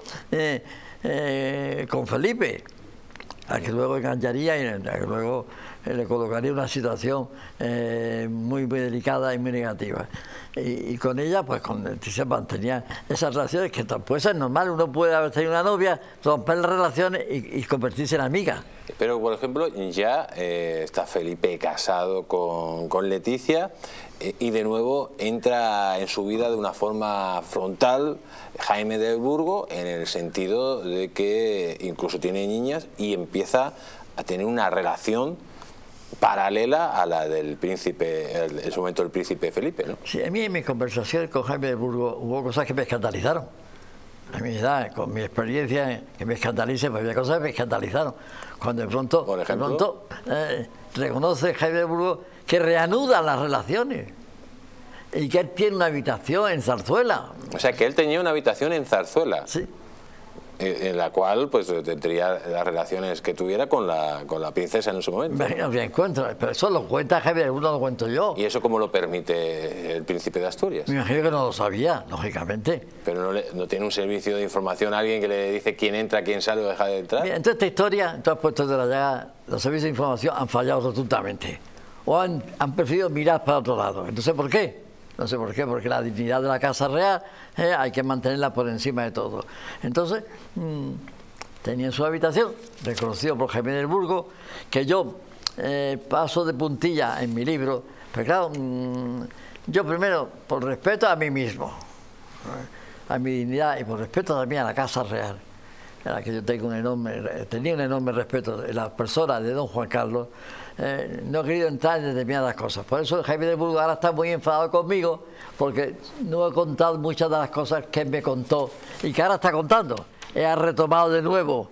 con Felipe, a que luego engancharía y a que luego le colocaría una situación muy, muy delicada y muy negativa. Y con ella, pues con Leticia mantenía esas relaciones que puede ser normal. Uno puede haber tenido una novia, romper las relaciones y convertirse en amiga. Pero, por ejemplo, ya está Felipe casado con Leticia, y de nuevo entra en su vida de una forma frontal Jaime del Burgo, en el sentido de que incluso tiene niñas y empieza a tener una relación paralela a la del príncipe, en su momento el príncipe Felipe, ¿no? Sí, a mí en mis conversaciones con Jaime del Burgo hubo cosas que me escandalizaron. A mi edad, con mi experiencia, que me escandalice, pues había cosas que me escandalizaron. Cuando de pronto, ¿por ejemplo? Reconoce Jaime del Burgo que reanuda las relaciones y que él tiene una habitación en Zarzuela. O sea, que él tenía una habitación en Zarzuela. Sí. En la cual pues tendría las relaciones que tuviera con la princesa en su momento. No me encuentro, pero eso lo cuenta Jaime del Burgo, no lo cuento yo. ¿Y eso cómo lo permite el príncipe de Asturias? Me imagino que no lo sabía, lógicamente. Pero no tiene un servicio de información, alguien que le dice quién entra, quién sale o deja de entrar. Mira, en toda esta historia, en todas las puestos de la llaga, los servicios de información han fallado rotundamente. O han preferido mirar para otro lado. Entonces, ¿por qué? No sé por qué, porque la dignidad de la Casa Real hay que mantenerla por encima de todo. Entonces, tenía en su habitación, reconocido por Jaime del Burgo, que yo paso de puntilla en mi libro, pero claro, yo primero, por respeto a mí mismo, a mi dignidad, y por respeto también a la Casa Real, en la que yo tenía un enorme respeto de la persona de don Juan Carlos, no he querido entrar en determinadas cosas. Por eso Jaime del Burgo ahora está muy enfadado conmigo, porque no he contado muchas de las cosas que él me contó y que ahora está contando. Él ha retomado de nuevo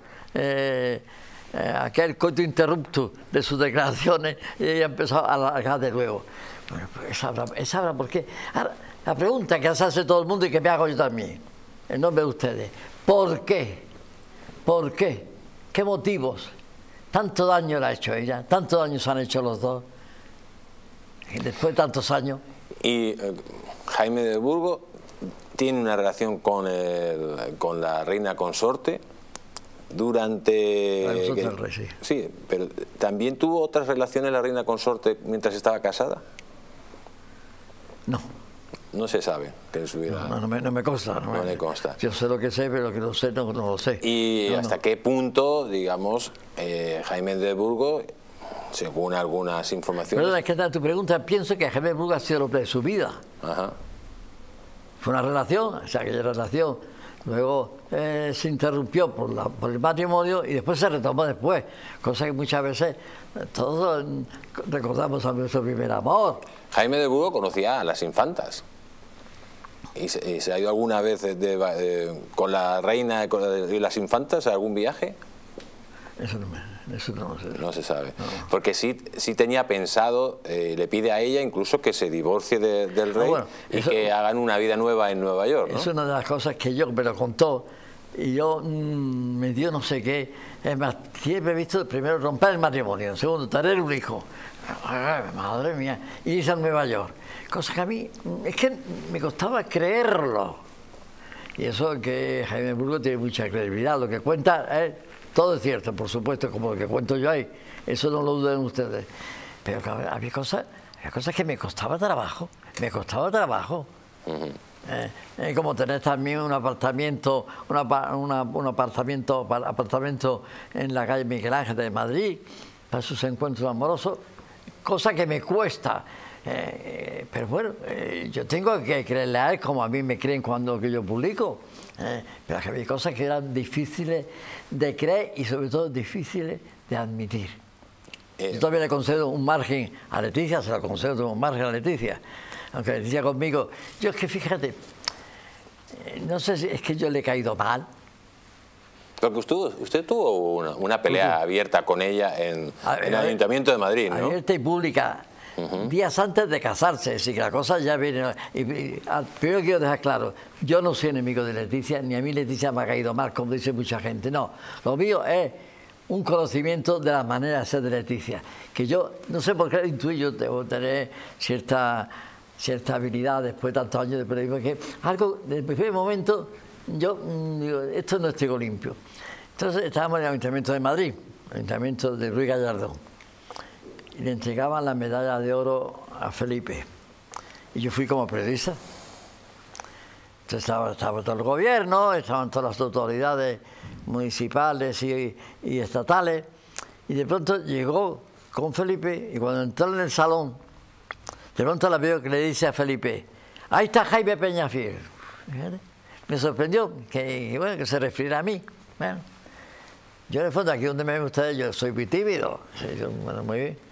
aquel coito interruptus de sus declaraciones y ha empezado a alargar de nuevo. Bueno, pues él sabrá por qué. Ahora, la pregunta que se hace todo el mundo y que me hago yo también, en nombre de ustedes: ¿por qué? ¿Por qué? ¿Qué motivos tanto daño le ha hecho ella, tanto daño se han hecho los dos, y después de tantos años. Y Jaime de Burgos tiene una relación con la reina consorte durante... el rey, sí. Sí, pero ¿también tuvo otras relaciones la reina consorte mientras estaba casada? No. No se sabe que su vida... No me consta. No me consta. Yo sé lo que sé, pero lo que no sé no lo sé. ¿Y hasta qué punto, digamos, Jaime de Burgos, según algunas informaciones... Perdona, es que tu pregunta, pienso que Jaime de Burgos ha sido el hombre de su vida. Ajá. Fue una relación, o sea, aquella relación. Luego se interrumpió por el matrimonio y después se retomó después. Cosa que muchas veces todos recordamos a nuestro primer amor. Jaime de Burgos conocía a las infantas. ¿Y se ha ido alguna vez con la reina y las infantas a algún viaje? Eso no sé. No se sabe. No. Porque sí tenía pensado, le pide a ella incluso que se divorcie del rey y que hagan una vida nueva en Nueva York, ¿no? Es una de las cosas que yo me lo contó y yo me dio no sé qué. Es más, siempre he visto primero romper el matrimonio, segundo tener un hijo. Ay, madre mía, y irse a Nueva York. Cosa que a mí es que me costaba creerlo. Y eso que Jaime de Burgos tiene mucha credibilidad. Lo que cuenta todo es cierto, por supuesto, como lo que cuento yo ahí. Eso no lo duden ustedes. Pero había cosas que me costaba trabajo. Me costaba trabajo. Como tener también un apartamento en la calle Miguel Ángel de Madrid para sus encuentros amorosos. Cosa que me cuesta. Pero bueno, yo tengo que creerle a él como a mí me creen cuando que yo publico. Pero había cosas que eran difíciles de creer y sobre todo difíciles de admitir. Yo todavía le concedo un margen a Leticia, se lo concedo un margen a Leticia. Aunque Leticia conmigo, yo es que fíjate, no sé si es que yo le he caído mal. Porque usted tuvo una pelea abierta con ella en el Ayuntamiento de Madrid, ¿no? Abierta y pública. Días antes de casarse, así que la cosa ya viene. Primero quiero dejar claro, yo no soy enemigo de Leticia, ni a mí Leticia me ha caído mal, como dice mucha gente. No, lo mío es un conocimiento de la manera de ser de Leticia, que yo no sé por qué intuyo, debo tener cierta habilidad después de tantos años de periodismo, que algo, desde el primer momento, yo digo, esto no es trigo limpio. Entonces estábamos en el Ayuntamiento de Madrid, el Ayuntamiento de Ruiz Gallardón, y le entregaban la medalla de oro a Felipe. Y yo fui como periodista. Entonces estaba todo el gobierno, estaban todas las autoridades municipales y estatales, y de pronto llegó con Felipe, y cuando entró en el salón, de pronto la veo que le dice a Felipe, ahí está Jaime Peñafiel. Me sorprendió que se refiriera a mí. Bueno, yo en el fondo, aquí donde me ven ustedes, yo soy muy tímido. Bueno, muy bien.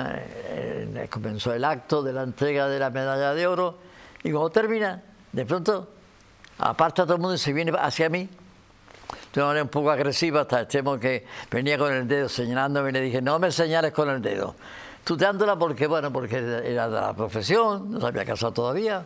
Comenzó el acto de la entrega de la medalla de oro y cuando termina, de pronto aparta a todo el mundo y se viene hacia mí de una manera un poco agresiva, hasta el extremo que venía con el dedo señalándome y le dije, no me señales con el dedo, tuteándola porque era de la profesión, no se había casado todavía.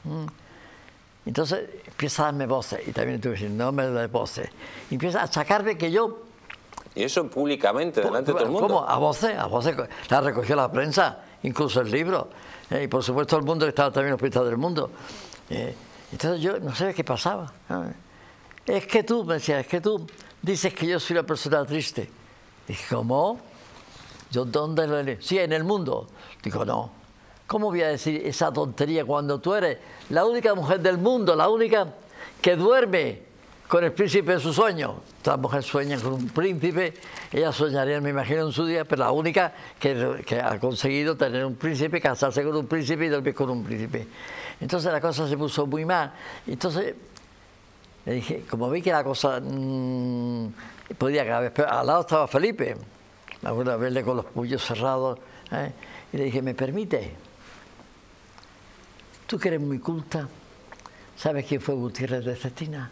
Entonces empieza a darme voces y también tuve que decir, no me doy voces, y empieza a achacarme que yo... ¿Y eso públicamente, delante de todo el mundo? ¿Cómo? A voces, la recogió la prensa, incluso el libro, y por supuesto el mundo, que estaba también en los periodistas del mundo. Entonces yo no sé qué pasaba. Es que tú, me decía, es que tú dices que yo soy una persona triste. Dije, ¿cómo? ¿Yo dónde lo leí? Sí, en el mundo. Digo, no. ¿Cómo voy a decir esa tontería cuando tú eres la única mujer del mundo, la única que duerme con el príncipe de sus sueños? Todas las mujeres sueñan con un príncipe, ellas soñarían, me imagino, en su día, pero la única que ha conseguido tener un príncipe, casarse con un príncipe y dormir con un príncipe. Entonces la cosa se puso muy mal. Entonces le dije, como vi que la cosa podía acabar, pero al lado estaba Felipe, me acuerdo de verle con los puños cerrados, y le dije, ¿me permite? Tú que eres muy culta, ¿sabes quién fue Gutiérrez de Cestina?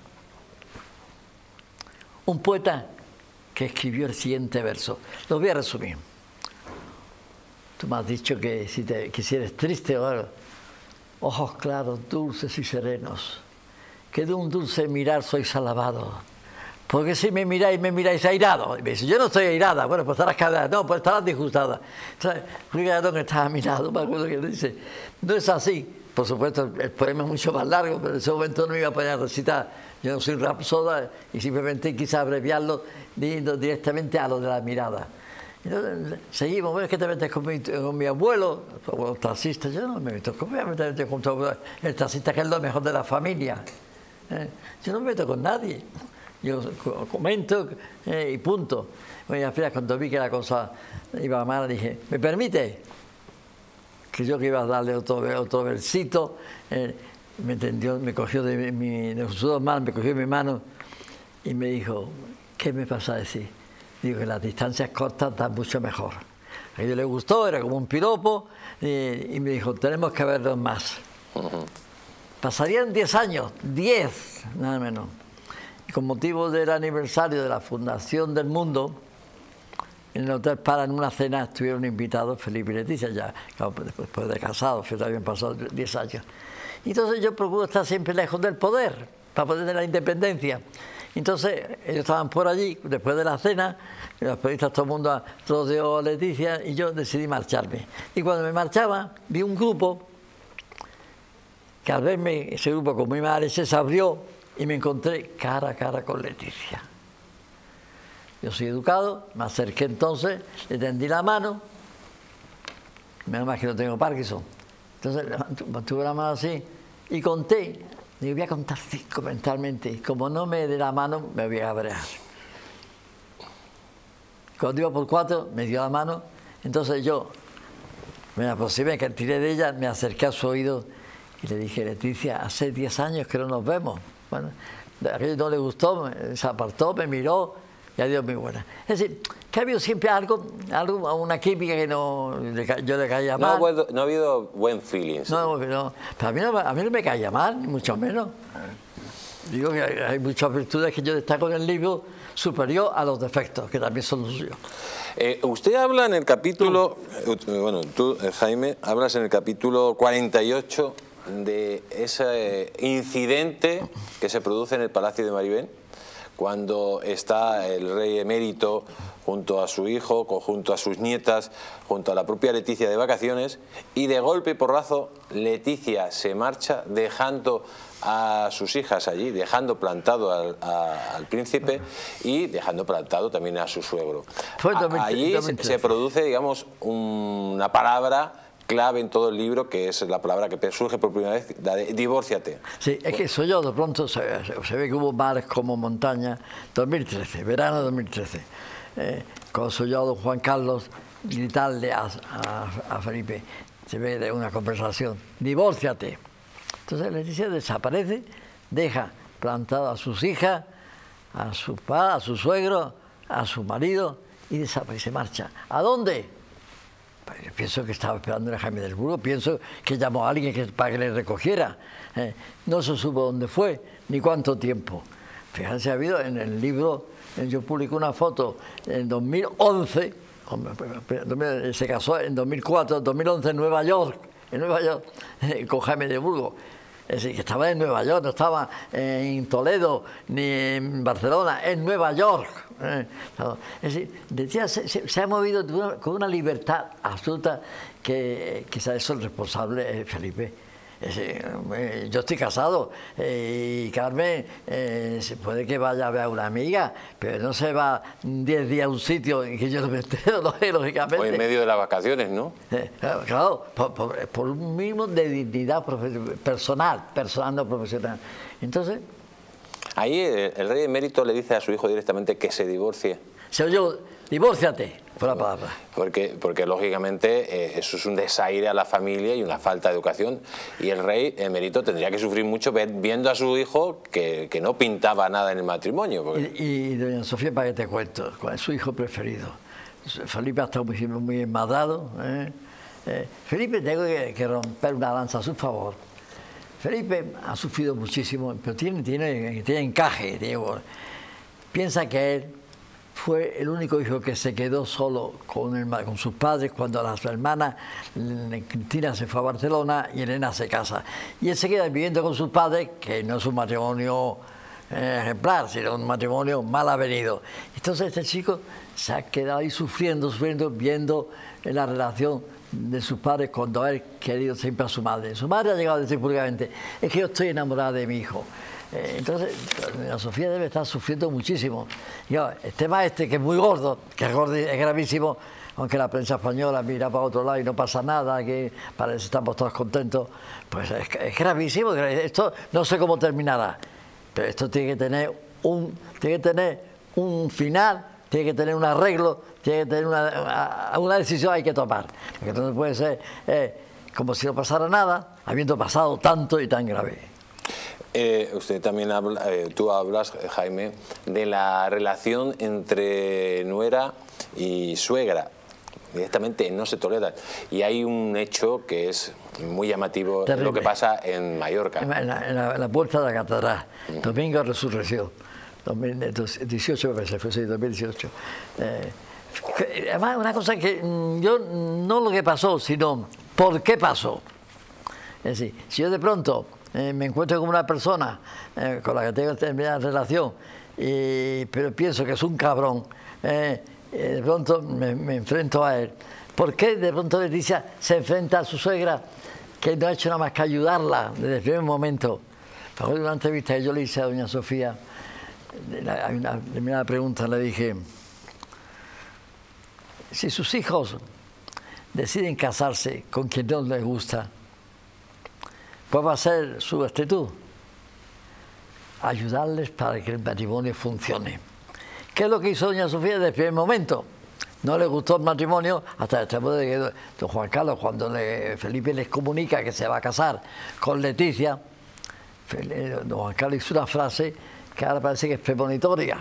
Un poeta que escribió el siguiente verso. Lo voy a resumir. Tú me has dicho que si eres triste o algo, ojos claros, dulces y serenos, que de un dulce mirar sois alabado, porque si me miráis airado. Y me dice, yo no estoy airada. Bueno, pues estarás cabreada. No, pues estarás disgustada. Entonces, Julián que estaba a mi lado, me acuerdo que le dice, no es así. Por supuesto, el poema es mucho más largo, pero en ese momento no me iba a poner a recitar. Yo no soy rapsoda y simplemente quise abreviarlo yendo directamente a lo de la mirada. Entonces, seguimos, bueno, es que te metes con mi abuelo, el taxista. Yo no me meto, ¿cómo voy a meter con el taxista, que es lo mejor de la familia? Yo no me meto con nadie. Yo comento y punto. Bueno, al final, cuando vi que la cosa iba mal, dije, ¿me permite? Que yo que iba a darle otro versito, me entendió, me cogió de sus dos manos, me cogió de mi mano y me dijo, ¿qué me pasa a decir? Digo que las distancias cortas dan mucho mejor. A ella le gustó, era como un piropo, y me dijo, tenemos que vernos más. Pasarían 10 años, 10, nada menos. Y con motivo del aniversario de la Fundación del Mundo, en el Hotel Para, en una cena, estuvieron invitados Felipe y Leticia, ya después de casados, que habían pasado 10 años. Y entonces yo procuro estar siempre lejos del poder, para poder tener la independencia. Entonces ellos estaban por allí, después de la cena, los periodistas, todo el mundo rodeó a Leticia y yo decidí marcharme. Y cuando me marchaba, vi un grupo que al verme, ese grupo con muy mala leche, se abrió y me encontré cara a cara con Leticia. Yo soy educado, me acerqué entonces, le tendí la mano, menos mal que no tengo Parkinson. Entonces mantuve la mano así y conté, digo, voy a contar 5 mentalmente, y como no me dé la mano, me voy a cabrear. Cuando iba por 4, me dio la mano, entonces yo me aproximé, que tiré de ella, me acerqué a su oído y le dije, Leticia, hace 10 años que no nos vemos. Bueno, a aquello no le gustó, se apartó, me miró, y adiós, muy buena. Es decir, que ha habido siempre algo, una química que yo le caía mal. No ha habido buen feeling. No, pero a mí no me caía mal, ni mucho menos. Digo que hay muchas virtudes que yo destaco en el libro, superior a los defectos, que también son los suyos. Usted habla en el capítulo, tú, Jaime, hablas en el capítulo 48 de ese incidente que se produce en el Palacio de Marivén, cuando está el rey emérito junto a su hijo, junto a sus nietas, junto a la propia Leticia de vacaciones, y de golpe y porrazo Leticia se marcha dejando a sus hijas allí, dejando plantado al príncipe y dejando plantado también a su suegro. Allí se produce, digamos, una palabra clave en todo el libro, que es la palabra que surge por primera vez, la de divórciate. Sí, es que eso yo de pronto se ve que hubo mares como montaña, 2013, verano de 2013, cuando soy yo, don Juan Carlos, gritarle a Felipe, se ve de una conversación, divórciate. Entonces Leticia desaparece, deja plantado a sus hijas, a su padre, a su suegro, a su marido, y desaparece, se marcha. ¿A dónde? Yo pienso que estaba esperando en Jaime del Burgo, pienso que llamó a alguien para que le recogiera. No se supo dónde fue, ni cuánto tiempo. Fíjense, ha habido en el libro, yo publiqué una foto en 2011, se casó en 2004, 2011 en Nueva York, con Jaime del Burgo. Es decir, que estaba en Nueva York, no estaba en Toledo ni en Barcelona, en Nueva York. Es decir, decía, se ha movido con una libertad absoluta que quizás eso el responsable es Felipe. Es decir, yo estoy casado y Carmen puede que vaya a ver a una amiga, pero no se va 10 días a un sitio en que yo no me entero, lógicamente. O en medio de las vacaciones, ¿no? Claro, por un mínimo de dignidad personal, no profesional. Entonces... Ahí el rey emérito le dice a su hijo directamente que se divorcie. Se oyó, divórciate, por la palabra. Porque lógicamente eso es un desaire a la familia y una falta de educación. Y el rey emérito tendría que sufrir mucho viendo a su hijo que no pintaba nada en el matrimonio. Porque... Y doña Sofía, para que te cuento, ¿cuál es su hijo preferido? Felipe ha estado muy enmadado. Felipe, tengo que romper una lanza a su favor. Felipe ha sufrido muchísimo, pero tiene encaje. Piensa que él fue el único hijo que se quedó solo con sus padres cuando su hermana Cristina se fue a Barcelona y Elena se casa. Y él se queda viviendo con sus padres, que no es un matrimonio ejemplar, sino un matrimonio mal avenido. Entonces este chico se ha quedado ahí sufriendo, viendo la relación de sus padres cuando ha querido siempre a su madre. Su madre ha llegado a decir públicamente, es que yo estoy enamorada de mi hijo. Entonces, doña Sofía debe estar sufriendo muchísimo. Y el tema que es muy gordo, es gravísimo, aunque la prensa española mira para otro lado y no pasa nada, que parece que estamos todos contentos, pues es gravísimo. Esto no sé cómo terminará, pero esto tiene que tener un final, tiene que tener un arreglo, tiene que tener una decisión hay que tomar. Porque no puede ser como si no pasara nada, habiendo pasado tanto y tan grave. Usted también habla, tú hablas, Jaime, de la relación entre nuera y suegra. Directamente no se tolera. Y hay un hecho que es muy llamativo, lo que pasa en Mallorca. En la puerta de la catedral, domingo de resurrección, 2018 me parece, fue 2018. Además, una cosa que yo, no lo que pasó, sino por qué pasó. Es decir, si yo de pronto me encuentro con una persona con la que tengo determinada relación, pero pienso que es un cabrón, de pronto me enfrento a él. ¿Por qué de pronto Leticia se enfrenta a su suegra, que no ha hecho nada más que ayudarla desde el primer momento? En una entrevista que yo le hice a doña Sofía, hay una determinada pregunta, le dije, si sus hijos deciden casarse con quien no les gusta, ¿cuál va a ser su actitud? Ayudarles para que el matrimonio funcione. ¿Qué es lo que hizo doña Sofía desde el primer momento? No le gustó el matrimonio hasta el extremo de que don Juan Carlos, cuando Felipe les comunica que se va a casar con Leticia, don Juan Carlos hizo una frase que ahora parece que es premonitoria: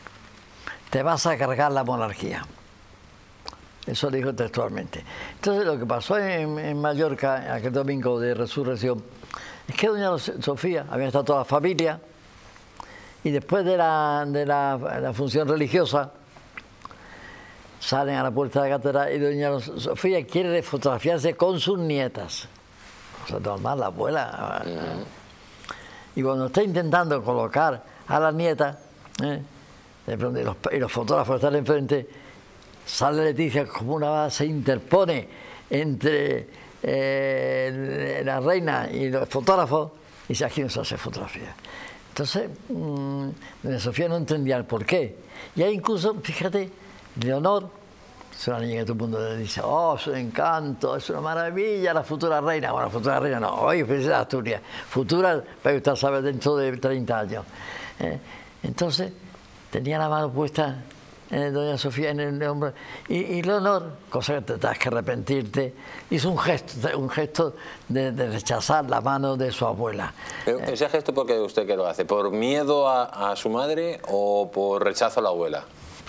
te vas a cargar la monarquía. Eso lo dijo textualmente. Entonces lo que pasó en Mallorca aquel domingo de resurrección es que doña Sofía, había estado toda la familia, y después de la función religiosa salen a la puerta de la catedral y doña Sofía quiere fotografiarse con sus nietas. O sea, normal, la abuela. Y cuando está intentando colocar a las nietas, de pronto, y los fotógrafos están enfrente, sale Leticia como una bala, se interpone entre la reina y los fotógrafos y dice, aquí no se hace fotografía. Entonces, doña Sofía no entendía el porqué. Y ahí incluso, fíjate, Leonor, es una niña que todo el mundo le dice, oh, es un encanto, es una maravilla la futura reina. Bueno, la futura reina no, hoy princesa de Asturias, futura, pero usted sabe, dentro de 30 años. Entonces, tenía la mano puesta doña Sofía en el hombro, y Leonor, cosa que te tienes que arrepentirte, hizo un gesto de rechazar la mano de su abuela. Pero ese gesto, ¿por qué usted que lo hace? ¿Por miedo a su madre o por rechazo a la abuela?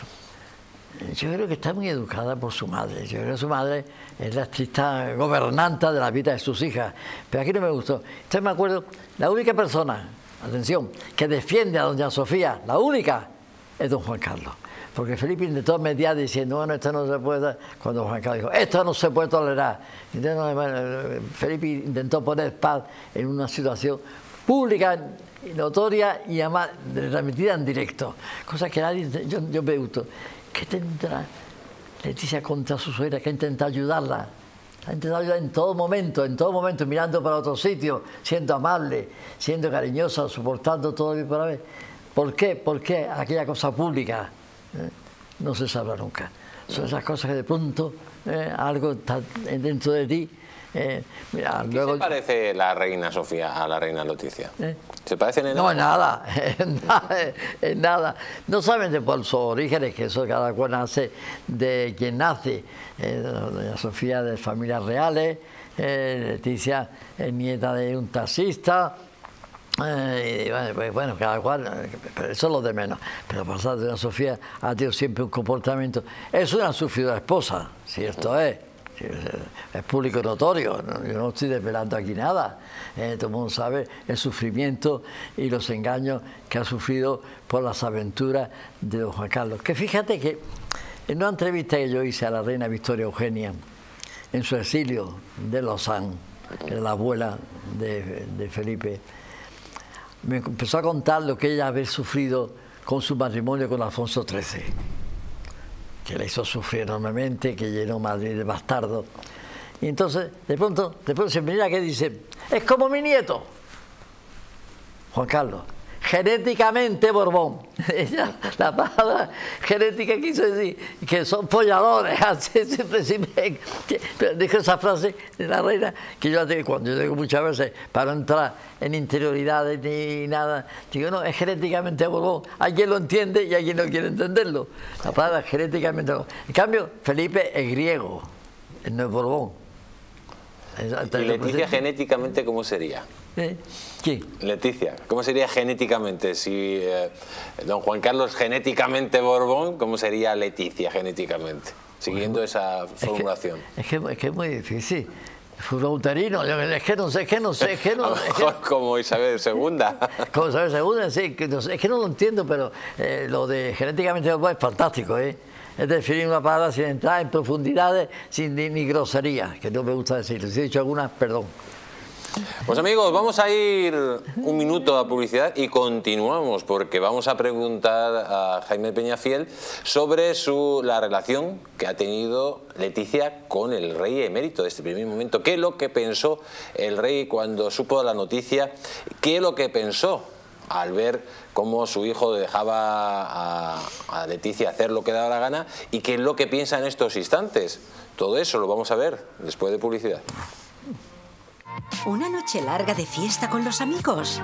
Yo creo que está muy educada por su madre. Yo creo que su madre es la estricta gobernanta de la vida de sus hijas. Pero aquí no me gustó. Entonces me acuerdo, la única persona, atención, que defiende a doña Sofía, la única, es don Juan Carlos. Porque Felipe intentó mediar diciendo, bueno, esto no se puede, cuando Juan Carlos dijo, esto no se puede tolerar. Entonces, Felipe intentó poner paz en una situación pública, notoria y además transmitida en directo. Cosa que nadie, yo me pregunto, ¿qué tendrá Leticia contra su suegra? Que ha intentado ayudarla. Ha intentado ayudar en todo momento, mirando para otro sitio, siendo amable, siendo cariñosa, soportando todo y para ver. ¿Por qué? ¿Por qué aquella cosa pública? No se sabrá nunca. Son esas cosas que de pronto algo está dentro de ti. Mira, ¿qué luego se parece la reina Sofía a la reina Leticia? ¿Se parecen en algo? No, en nada. No solamente por sus orígenes, que eso cada cual nace de quien nace. Doña Sofía de familias reales, Leticia es nieta de un taxista. Bueno, cada cual, pero eso es lo de menos. Pero pasar de doña Sofía ha tenido siempre un comportamiento. Es una sufridora esposa, cierto es. Es público notorio, yo no estoy desvelando aquí nada. Todo el mundo sabe el sufrimiento y los engaños que ha sufrido por las aventuras de don Juan Carlos. Que fíjate que en una entrevista que yo hice a la reina Victoria Eugenia en su exilio de Lausanne, que era la abuela de Felipe, me empezó a contar lo que ella había sufrido con su matrimonio con Alfonso XIII, que le hizo sufrir enormemente, que llenó Madrid de bastardos. Y entonces, de pronto se mira que dice, es como mi nieto, Juan Carlos, genéticamente Borbón. Ella, la palabra genética quiso decir que son folladores. Pero dijo esa frase de la reina, que yo cuando yo digo muchas veces, para no entrar en interioridades ni nada, digo, no, es genéticamente Borbón. Hay quien lo entiende y hay quien no quiere entenderlo. La palabra genéticamente Borbón. En cambio, Felipe es griego, no es Borbón. ¿Y Leticia genéticamente cómo sería? ¿Quién? Leticia, ¿cómo sería genéticamente? Si don Juan Carlos genéticamente Borbón, ¿cómo sería Leticia genéticamente? Siguiendo esa formulación. Es que es muy difícil. Furauterino, es que no sé. A lo mejor como Isabel II. Como Isabel II, sí. Es que no lo entiendo, pero lo de genéticamente Borbón es fantástico, ¿eh? Es definir una palabra sin entrar en profundidades, sin ni grosería, que no me gusta decirlo. Si he dicho algunas, perdón. Pues amigos, vamos a ir un minuto a publicidad y continuamos, porque vamos a preguntar a Jaime Peñafiel sobre la relación que ha tenido Leticia con el rey emérito de este primer momento. ¿Qué es lo que pensó el rey cuando supo la noticia? ¿Qué es lo que pensó al ver cómo su hijo dejaba a Leticia hacer lo que daba la gana? ¿Y qué es lo que piensa en estos instantes? Todo eso lo vamos a ver después de publicidad. ¿Una noche larga de fiesta con los amigos?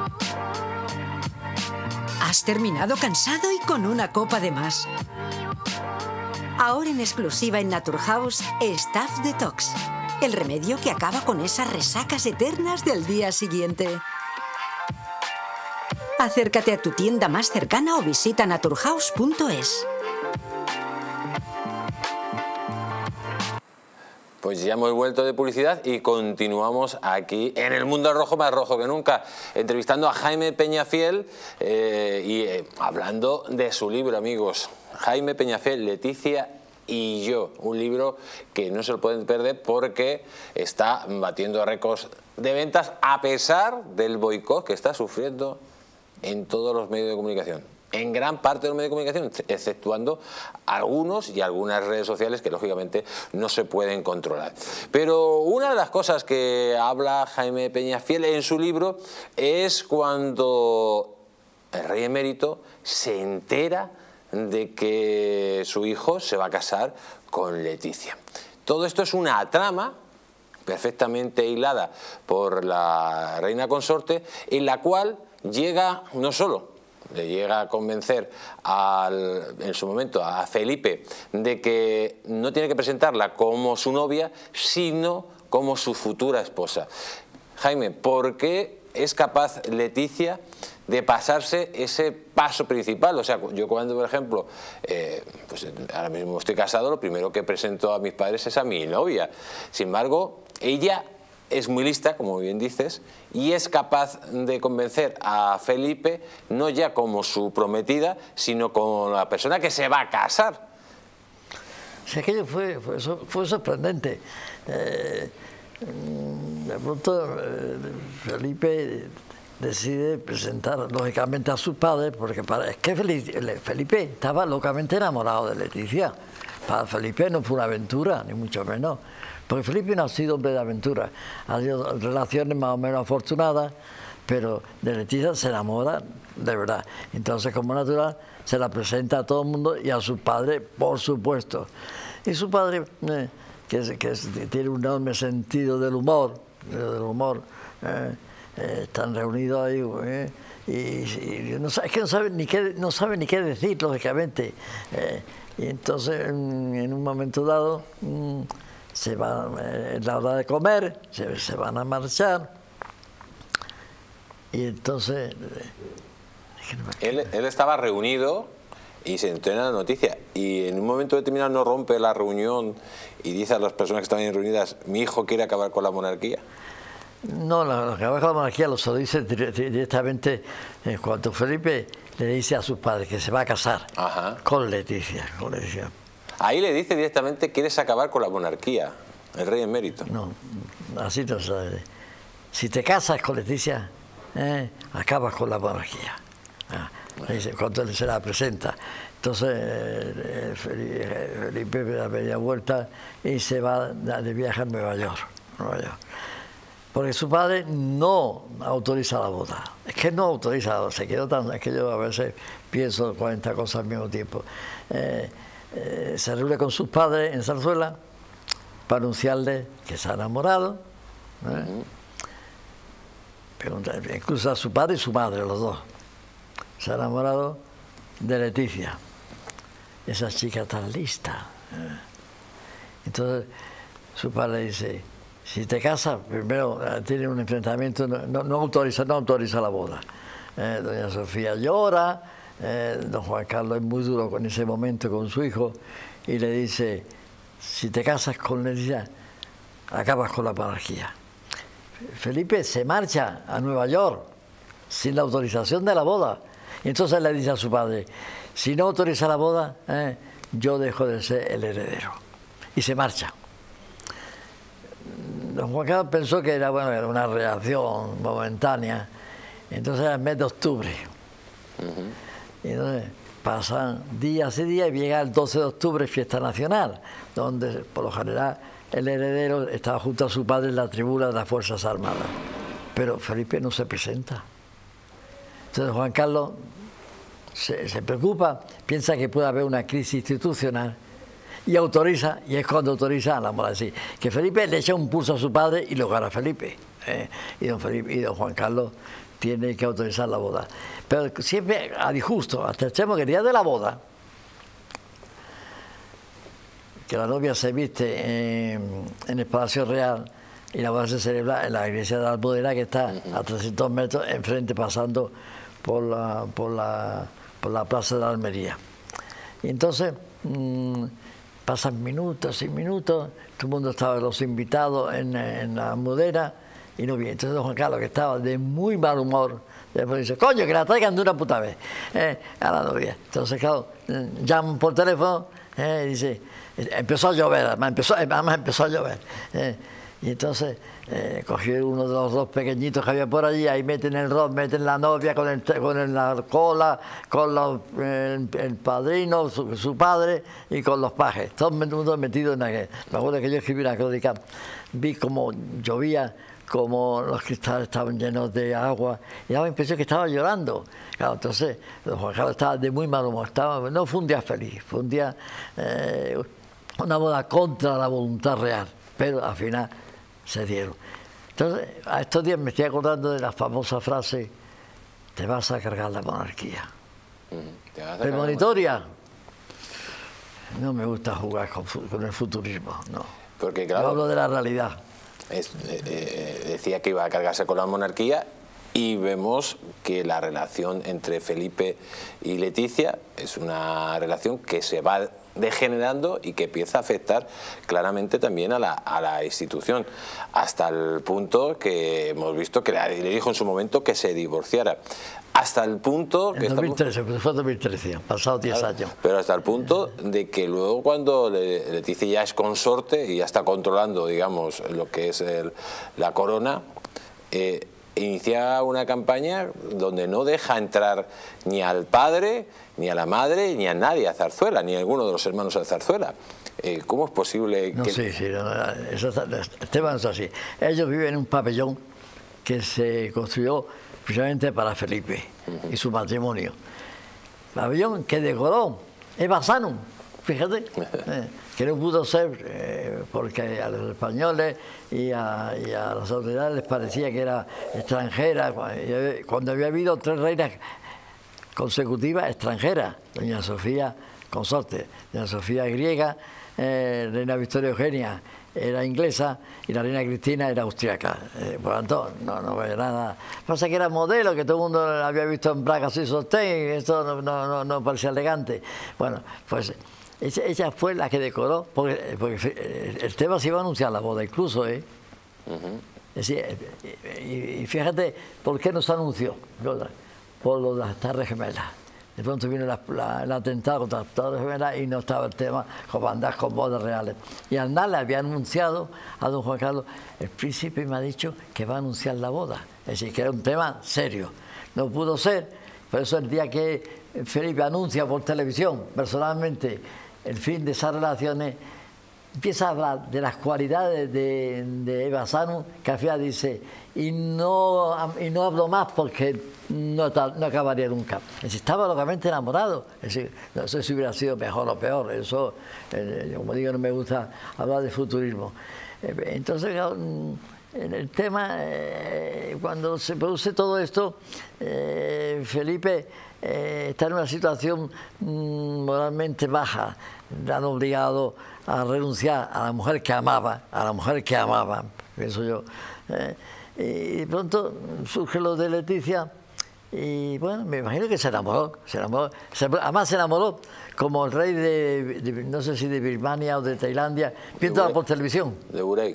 ¿Has terminado cansado y con una copa de más? Ahora en exclusiva en Naturhaus, Staph Detox, el remedio que acaba con esas resacas eternas del día siguiente. Acércate a tu tienda más cercana o visita naturhaus.es. Pues ya hemos vuelto de publicidad y continuamos aquí en el mundo rojo, más rojo que nunca, entrevistando a Jaime Peñafiel hablando de su libro, amigos. Jaime Peñafiel, Leticia y yo, un libro que no se lo pueden perder porque está batiendo récords de ventas a pesar del boicot que está sufriendo en todos los medios de comunicación. En gran parte de los medios de comunicación, exceptuando algunos y algunas redes sociales que lógicamente no se pueden controlar. Pero una de las cosas que habla Jaime Peñafiel en su libro es cuando el rey emérito se entera de que su hijo se va a casar con Leticia. Todo esto es una trama perfectamente hilada por la reina consorte, en la cual llega no solo le llega a convencer en su momento a Felipe de que no tiene que presentarla como su novia, sino como su futura esposa. Jaime, ¿por qué es capaz Leticia de pasarse ese paso principal? O sea, yo cuando, por ejemplo, pues ahora mismo estoy casado, lo primero que presento a mis padres es a mi novia. Sin embargo, ella es muy lista, como bien dices, y es capaz de convencer a Felipe no ya como su prometida, sino como la persona que se va a casar. Sí, aquello fue sorprendente. De pronto Felipe decide presentar lógicamente a sus padres, porque es que Felipe estaba locamente enamorado de Leticia. Para Felipe no fue una aventura, ni mucho menos. Porque Felipe no ha sido hombre de aventura, ha sido relaciones más o menos afortunadas, pero de Leticia se enamora de verdad. Entonces, como natural, se la presenta a todo el mundo y a su padre, por supuesto. Y su padre, tiene un enorme sentido del humor, están reunidos ahí, y no sabe ni qué decir, lógicamente. Y entonces, en un momento dado, se van, es la hora de comer, se van a marchar, y entonces... Él estaba reunido y se entera la noticia, y en un momento determinado no rompe la reunión y dice a las personas que estaban reunidas: mi hijo quiere acabar con la monarquía. No, lo que acabar con la monarquía lo dice directamente cuando Felipe le dice a sus padres que se va a casar con Leticia. Ahí le dice directamente: quieres acabar con la monarquía, el rey emérito. No, así no sabe. Si te casas con Leticia, acabas con la monarquía. Dice, cuando se la presenta. Entonces Felipe da media vuelta y se va de viaje a Nueva York. Porque su padre no autoriza la boda. Es que no autoriza, se quedó tan... Es que yo a veces pienso 40 cosas al mismo tiempo. Se reúne con sus padres en Zarzuela para anunciarle que se ha enamorado. Incluso a su padre y su madre, los dos. Se ha enamorado de Leticia. Esa chica tan lista. Entonces su padre dice, si te casas, primero tiene un enfrentamiento, no autoriza la boda. Doña Sofía llora, don Juan Carlos es muy duro en ese momento con su hijo y le dice, si te casas con Leticia, acabas con la monarquía. Felipe se marcha a Nueva York sin la autorización de la boda. Y entonces le dice a su padre, si no autoriza la boda, yo dejo de ser el heredero. Y se marcha. Don Juan Carlos pensó que era una reacción momentánea. Entonces era el mes de octubre. Y entonces pasan días y días y llega el 12 de octubre, fiesta nacional, donde por lo general el heredero estaba junto a su padre en la tribuna de las Fuerzas Armadas. Pero Felipe no se presenta. Entonces Juan Carlos se preocupa, piensa que puede haber una crisis institucional y autoriza, y es cuando autoriza a la monarquía. Que Felipe le echa un pulso a su padre y lo gana Felipe. Y don Juan Carlos tiene que autorizar la boda. Pero siempre a disgusto, hasta el extremo que el día de la boda, que la novia se viste en el Palacio Real y la boda se celebra en la iglesia de la Almudena, que está a 300 metros enfrente, pasando por la plaza de la Almería. Y entonces pasan minutos y minutos, todo el mundo estaba, los invitados en la Almudena, y no viene. Entonces don Juan Carlos, que estaba de muy mal humor, después dice, coño, que la traigan de una puta vez a la novia. Entonces, claro, llaman por teléfono, dice, empezó a llover, además empezó a llover. Y entonces cogió uno de los dos pequeñitos que había por allí, ahí meten el rol, meten la novia con la cola, con el padrino, su padre, y con los pajes, todos metidos en aquel. Me acuerdo que yo escribí una crónica, vi como llovía, como los cristales estaban llenos de agua, y daba la impresión que estaba llorando. Claro, entonces don Juan Carlos estaba de muy mal humor, no fue un día feliz, fue un día, una boda contra la voluntad real, pero al final se dieron. Entonces, a estos días me estoy acordando de la famosa frase, te vas a cargar la monarquía. Premonitoria. No me gusta jugar con el futurismo, no. Porque claro, yo hablo de la realidad. Decía que iba a cargarse con la monarquía y vemos que la relación entre Felipe y Leticia es una relación que se va degenerando y que empieza a afectar claramente también a la institución, hasta el punto que hemos visto que le dijo en su momento que se divorciara. Hasta el punto que en 2013, fue 2013, han pasado 10 años. Pero hasta el punto de que luego cuando Leticia ya es consorte y ya está controlando, digamos, lo que es la corona, inicia una campaña donde no deja entrar ni al padre, ni a la madre, ni a nadie a Zarzuela, ni a alguno de los hermanos de Zarzuela. ¿Cómo es posible que...? El tema es así. Ellos viven en un pabellón que se construyó precisamente para Felipe y su matrimonio. Pabellón que decoró Eva Sanum, fíjate, que no pudo ser porque a los españoles y a las autoridades les parecía que era extranjera, cuando había habido 3 reinas consecutivas extranjeras, doña Sofía consorte, doña Sofía griega, reina Victoria Eugenia era inglesa y la reina Cristina era austriaca. Por lo tanto, no veía nada. Pasa que era modelo, que todo el mundo la había visto en Praga sin sostén, y esto no parecía elegante. Bueno, pues ella fue la que decoró, porque el tema se iba a anunciar la boda incluso, Es decir, y fíjate por qué no se anunció, por lo de las Torres Gemelas. de pronto vino el atentado contra Torres Gemela y no estaba el tema como andar con bodas reales. Y Aznar le había anunciado a don Juan Carlos, el príncipe me ha dicho que va a anunciar la boda. Es decir, que era un tema serio. No pudo ser, por eso el día que Felipe anuncia por televisión, personalmente, el fin de esas relaciones, empieza a hablar de las cualidades de Eva Sanu, que al final dice, y no hablo más porque no acabaría nunca. Es decir, estaba locamente enamorado. Es decir, no sé si hubiera sido mejor o peor, eso, como digo, no me gusta hablar de futurismo. Entonces, el tema, cuando se produce todo esto, Felipe está en una situación moralmente baja, le han obligado a renunciar a la mujer que amaba, pienso yo. Y de pronto surge lo de Leticia y bueno, me imagino que se enamoró. Además se enamoró como el rey de no sé si de Birmania o de Tailandia, viéndola por televisión. De Brunei.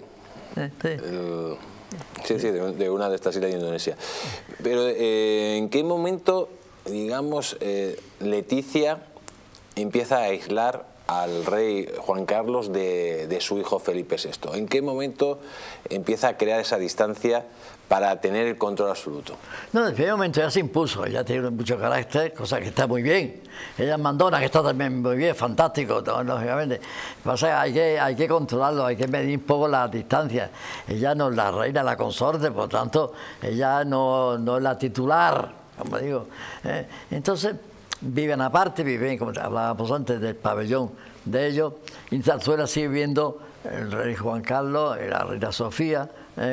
Sí, de una de estas islas de Indonesia. Pero ¿en qué momento, digamos, Leticia empieza a aislar al rey Juan Carlos de su hijo Felipe VI? ¿En qué momento empieza a crear esa distancia para tener el control absoluto? No, desde el primer momento ya se impuso, ella tiene mucho carácter, cosa que está muy bien. Ella es mandona, que está también muy bien, fantástico, lógicamente. Lo que pasa es que hay que controlarlo, hay que medir un poco la distancia. Ella no es la reina, la consorte, por tanto, ella no es la titular, como digo. Entonces, viven aparte, viven, como hablábamos antes, del pabellón de ellos. Y en Zarzuela sigue viendo el rey Juan Carlos y la reina Sofía.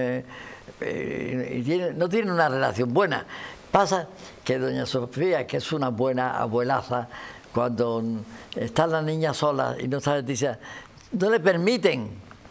No tienen una relación buena. Pasa que doña Sofía, que es una buena abuelaza, cuando está la niña sola y no está Leticia, no le permiten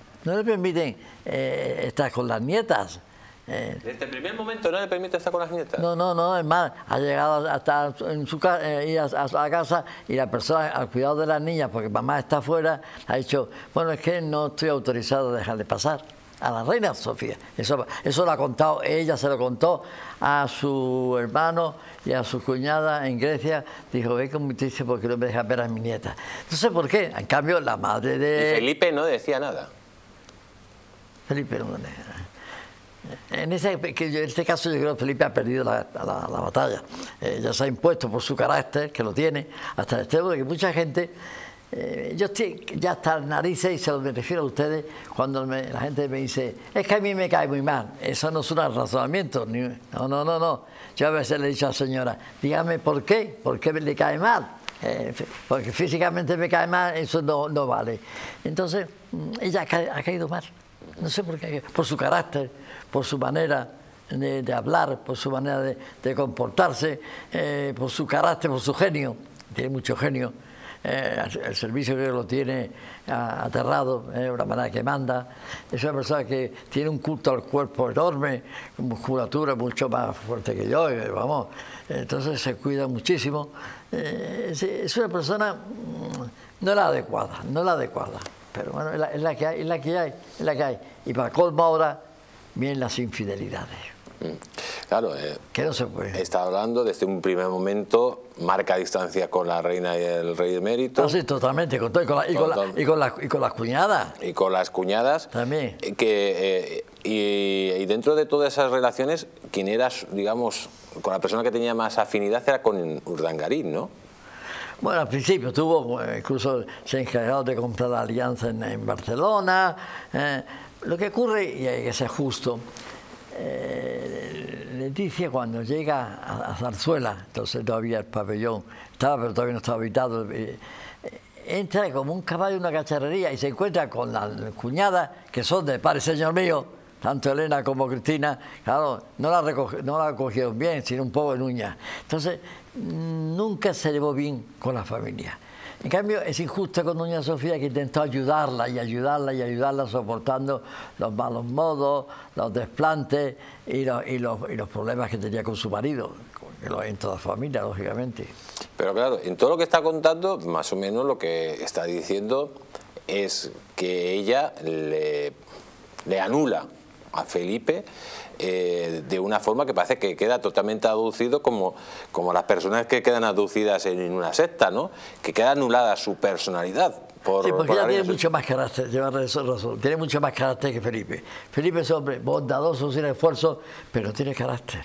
estar con las nietas. ¿Desde el primer momento no le permite estar con las nietas? No, es más, ha llegado hasta en su casa, ir a la casa y la persona al cuidado de las niñas, porque mamá está afuera, ha dicho, bueno, es que no estoy autorizado a dejarle pasar. A la reina Sofía. Eso lo ha contado, ella se lo contó a su hermano y a su cuñada en Grecia. Dijo, ve como te dice, porque no me deja ver a mi nieta. No sé por qué. En cambio, la madre de... ¿Y Felipe no decía nada? Felipe no decía nada. En este caso yo creo que Felipe ha perdido la batalla. Ya se ha impuesto por su carácter, que lo tiene, hasta el extremo de que mucha gente... yo estoy ya hasta las narices, y se lo refiero a ustedes, cuando la gente me dice, es que a mí me cae muy mal. Eso no es un razonamiento. No. Yo a veces le he dicho a la señora, dígame por qué le cae mal. Porque físicamente me cae mal, eso no vale. Entonces, ella ha caído mal. No sé por qué, por su carácter, por su manera de hablar, por su manera de comportarse, por su carácter, por su genio. Tiene mucho genio. El servicio que lo tiene aterrado, una manera que manda. Es una persona que tiene un culto al cuerpo enorme, musculatura mucho más fuerte que yo, vamos. Entonces se cuida muchísimo. Es una persona no la adecuada, pero bueno, es la que hay. Y para colmo ahora vienen las infidelidades. Claro, que no se puede. Está hablando desde un primer momento, marca distancia con la reina y el rey emérito. Sí, totalmente, y con las cuñadas. Y con las cuñadas. También. Y dentro de todas esas relaciones, quien era, digamos, con la persona que tenía más afinidad era con Urdangarín, ¿no? Bueno, al principio incluso se encargó de comprar la alianza en Barcelona. Lo que ocurre, y hay que ser justo, Leticia cuando llega a Zarzuela, entonces todavía el pabellón estaba, pero todavía no estaba habitado, entra como un caballo en una cacharrería y se encuentra con las cuñadas, que son de padre señor mío, tanto Elena como Cristina. Claro, no la cogieron bien, sino un poco en uñas. Entonces, nunca se llevó bien con la familia. En cambio, es injusto con doña Sofía, que intentó ayudarla soportando los malos modos, los desplantes y los problemas que tenía con su marido, que lo hay en toda familia, lógicamente. Pero claro, en todo lo que está contando, más o menos lo que está diciendo es que ella le anula a Felipe de una forma que parece que queda totalmente aducido como las personas que quedan aducidas en una secta, ¿no? Que queda anulada su personalidad. Sí, porque ella tiene mucho más carácter, lleva razón, tiene mucho más carácter que Felipe. Felipe es hombre bondadoso, sin esfuerzo, pero no tiene carácter.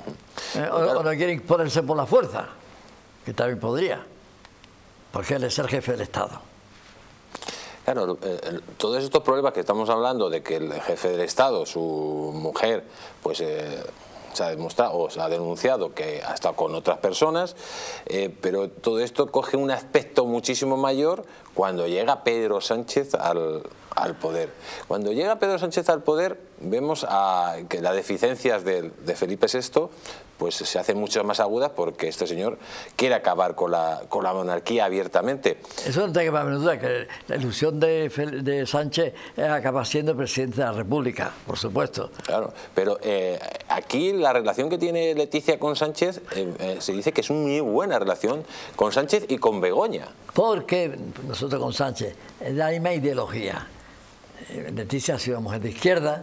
O no quiere imponerse por la fuerza, que también podría, porque él es el jefe del Estado. Claro, todos estos problemas que estamos hablando de que el jefe del Estado, su mujer, pues se ha demostrado o se ha denunciado que ha estado con otras personas, pero todo esto coge un aspecto muchísimo mayor cuando llega Pedro Sánchez al poder. Cuando llega Pedro Sánchez al poder, vemos que las deficiencias de Felipe VI pues se hacen mucho más agudas, porque este señor quiere acabar con la monarquía abiertamente. Eso no te queda duda, que la ilusión de Sánchez es acabar siendo presidente de la República, por supuesto. Claro, pero aquí la relación que tiene Leticia con Sánchez, se dice que es una muy buena relación con Sánchez y con Begoña. Porque nosotros con Sánchez es la misma ideología. Leticia ha sido una mujer de izquierda,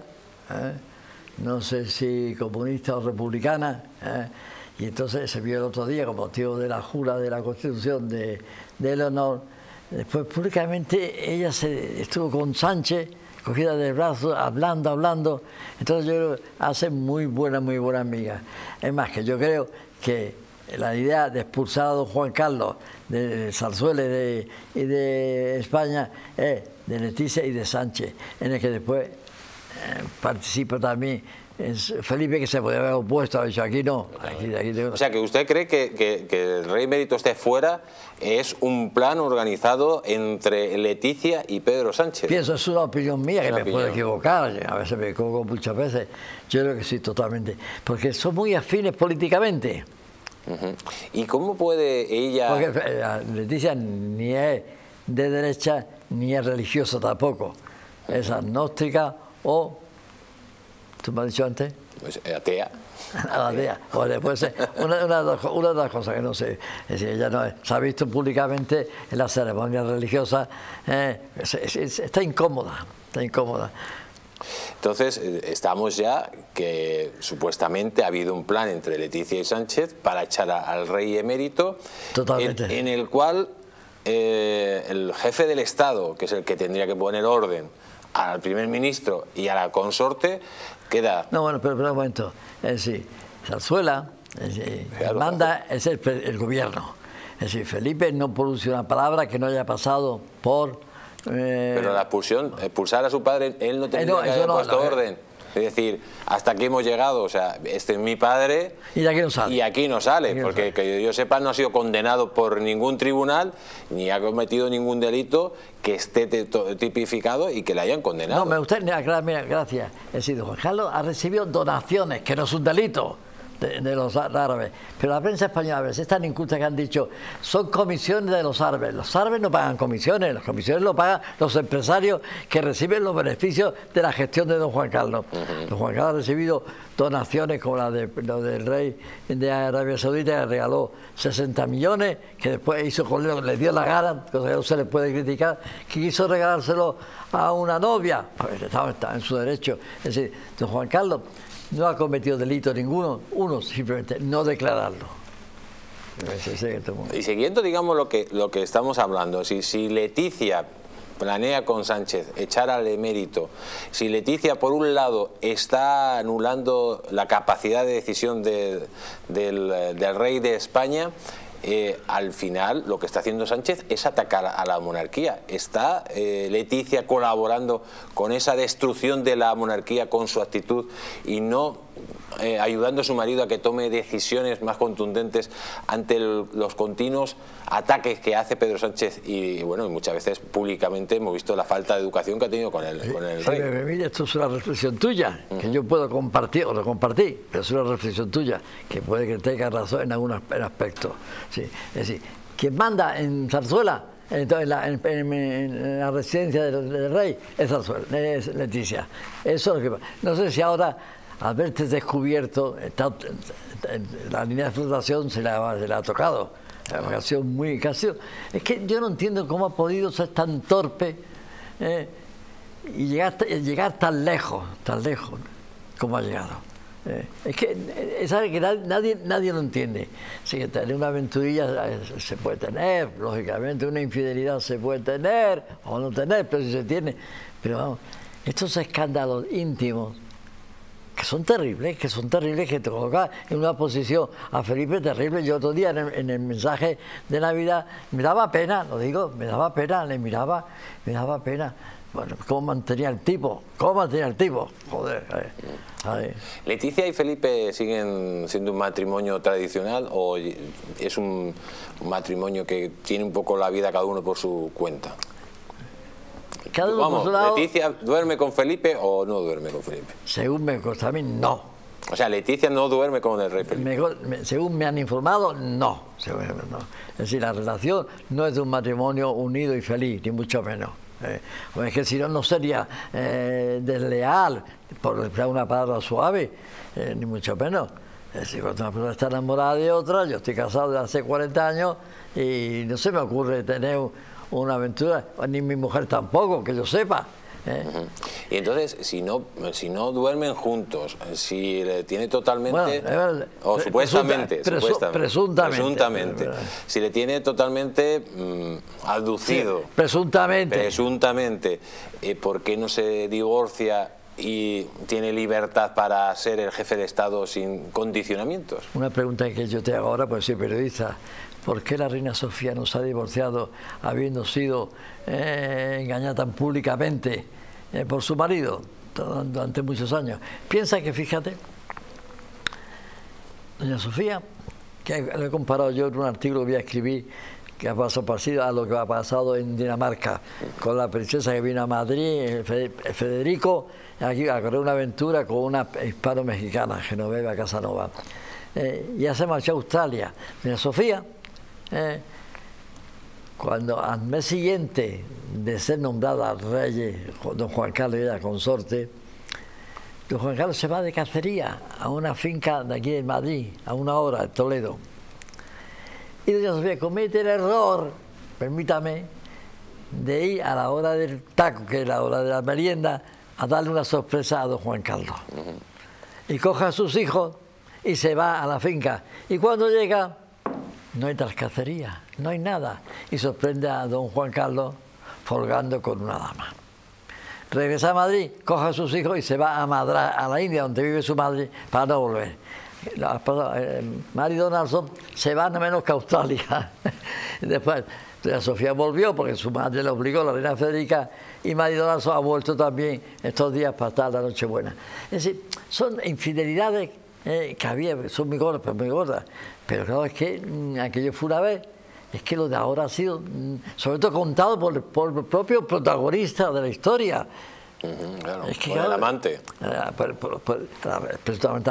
no sé si comunista o republicana, y entonces se vio el otro día con motivo de la jura de la Constitución de Leonor. Después públicamente ella estuvo con Sánchez, cogida del brazo, hablando. Entonces yo creo que hace muy buena amiga. Es más, que yo creo que la idea de expulsar a don Juan Carlos de Zarzuela y de España es de Leticia y de Sánchez, en el que después participa también Felipe, que se podía haber opuesto, ha dicho aquí no. O sea, que usted cree que el rey emérito esté fuera es un plan organizado entre Leticia y Pedro Sánchez. Pienso, es una opinión mía, que me puedo equivocar, a veces me equivoco muchas veces. Yo creo que sí, totalmente, porque son muy afines políticamente. ¿Y cómo puede ella...? Porque Leticia ni es de derecha ni es religiosa tampoco, es agnóstica o... ¿Tú me has dicho antes? Pues atea. Atea. O después una de las cosas que no sé. Es decir, ella no se ha visto públicamente en la ceremonia religiosa. Está incómoda. Entonces, estamos ya que supuestamente ha habido un plan entre Leticia y Sánchez para echar al rey emérito. Totalmente. En el cual el jefe del Estado, que es el que tendría que poner orden al primer ministro y a la consorte, queda... No, bueno, pero un momento. Es decir, Zarzuela, manda es el gobierno. Es decir, Felipe no produce una palabra que no haya pasado por... Pero la expulsar a su padre, él no tendría que haber puesto orden. Es decir, hasta aquí hemos llegado, o sea, este es mi padre y de aquí no sale. Y aquí no sale, porque que yo sepa no ha sido condenado por ningún tribunal, ni ha cometido ningún delito que esté tipificado y que le hayan condenado. No, me gustaría aclarar, mira, gracias. Es decir, Juan Carlos ha recibido donaciones, que no es un delito, de los árabes. Pero la prensa española a veces es tan inculta que han dicho, son comisiones de los árabes. Los árabes no pagan comisiones, las comisiones lo pagan los empresarios que reciben los beneficios de la gestión de don Juan Carlos. Don Juan Carlos ha recibido donaciones como la del rey de Arabia Saudita, que le regaló 60 millones, que después hizo con él, le dio la gana, cosa que no se le puede criticar, que quiso regalárselo a una novia, pues estaba en su derecho. Es decir, don Juan Carlos no ha cometido delito ninguno, uno simplemente no declararlo. Y siguiendo, digamos, lo que estamos hablando, si Leticia planea con Sánchez echar al emérito, si Leticia por un lado está anulando la capacidad de decisión del rey de España, al final lo que está haciendo Sánchez es atacar a la monarquía. ¿Está Leticia colaborando con esa destrucción de la monarquía con su actitud y no ayudando a su marido a que tome decisiones más contundentes ante los continuos ataques que hace Pedro Sánchez? Y bueno, muchas veces públicamente hemos visto la falta de educación que ha tenido con el rey. Esto es una reflexión tuya, que yo puedo compartir o no compartir, pero es una reflexión tuya, que puede que tenga razón en algún aspecto. Sí. Es decir, quien manda en Zarzuela, en la residencia del rey, es Zarzuela, es Leticia. Eso es lo que pasa. No sé si ahora, al verte descubierto, la línea de flotación se le ha tocado. Es que yo no entiendo cómo ha podido ser tan torpe y llegar tan lejos. cómo ha llegado. Es que, ¿sabe? Que nadie lo entiende. Si que tener una aventurilla se puede tener, lógicamente una infidelidad se puede tener o no tener, pero si se tiene. Pero vamos, estos escándalos íntimos, que son terribles, que te colocan en una posición a Felipe terrible. Yo otro día en el mensaje de Navidad me daba pena, lo digo, me daba pena, le miraba, me daba pena. Bueno, ¿cómo mantenía el tipo? Joder. ¿Leticia y Felipe siguen siendo un matrimonio tradicional o es un matrimonio que tiene un poco la vida cada uno por su cuenta? Cada uno por su lado. ¿Leticia duerme con Felipe o no duerme con Felipe? Según me consta a mí, no. O sea, Leticia no duerme con el rey Felipe. Según me han informado, no. Es decir, la relación no es de un matrimonio unido y feliz, ni mucho menos. Es que si no, no sería desleal, por decir una palabra suave, ni mucho menos. Es decir, cuando una persona está enamorada de otra, yo estoy casado desde hace 40 años y no se me ocurre tener una aventura, ni mi mujer tampoco, que yo sepa. Y entonces, si no duermen juntos, si le tiene totalmente, o supuestamente, presuntamente, si le tiene totalmente aducido, sí, presuntamente, ¿por qué no se divorcia y tiene libertad para ser el jefe de Estado sin condicionamientos? Una pregunta que yo te hago ahora, pues soy periodista. ¿Por qué la reina Sofía no se ha divorciado habiendo sido engañada tan públicamente por su marido durante muchos años? Piensa que, fíjate, doña Sofía, que lo he comparado yo en un artículo que voy a escribir, que ha pasado parecido a lo que ha pasado en Dinamarca, con la princesa que vino a Madrid, Federico, aquí a correr una aventura con una hispano-mexicana, Genoveva Casanova. Ya se marchó a Australia. Doña Sofía, cuando al mes siguiente de ser nombrada rey, don Juan Carlos y ella consorte, don Juan Carlos se va de cacería a una finca de aquí de Madrid, a 1 hora de Toledo. Y doña Sofía comete el error, permítame, de ir a la hora del taco, que es la hora de la merienda, a darle una sorpresa a don Juan Carlos. Y coge a sus hijos y se va a la finca. Y cuando llega, no hay cacería, no hay nada. Y sorprende a don Juan Carlos folgando con una dama. Regresa a Madrid, coge a sus hijos y se va a Madrás, a la India, donde vive su madre, para no volver. Mary Donaldson se va no menos que a Australia. Y después, doña Sofía volvió porque su madre le obligó, la reina Federica, y Mary Donaldson ha vuelto también estos días para estar la Nochebuena. Es decir, son infidelidades que había, son muy gordas, pero claro, es que aquello fue una vez, es que lo de ahora ha sido, sobre todo contado por el propio protagonista de la historia. Claro, es que, por el amante. Precisamente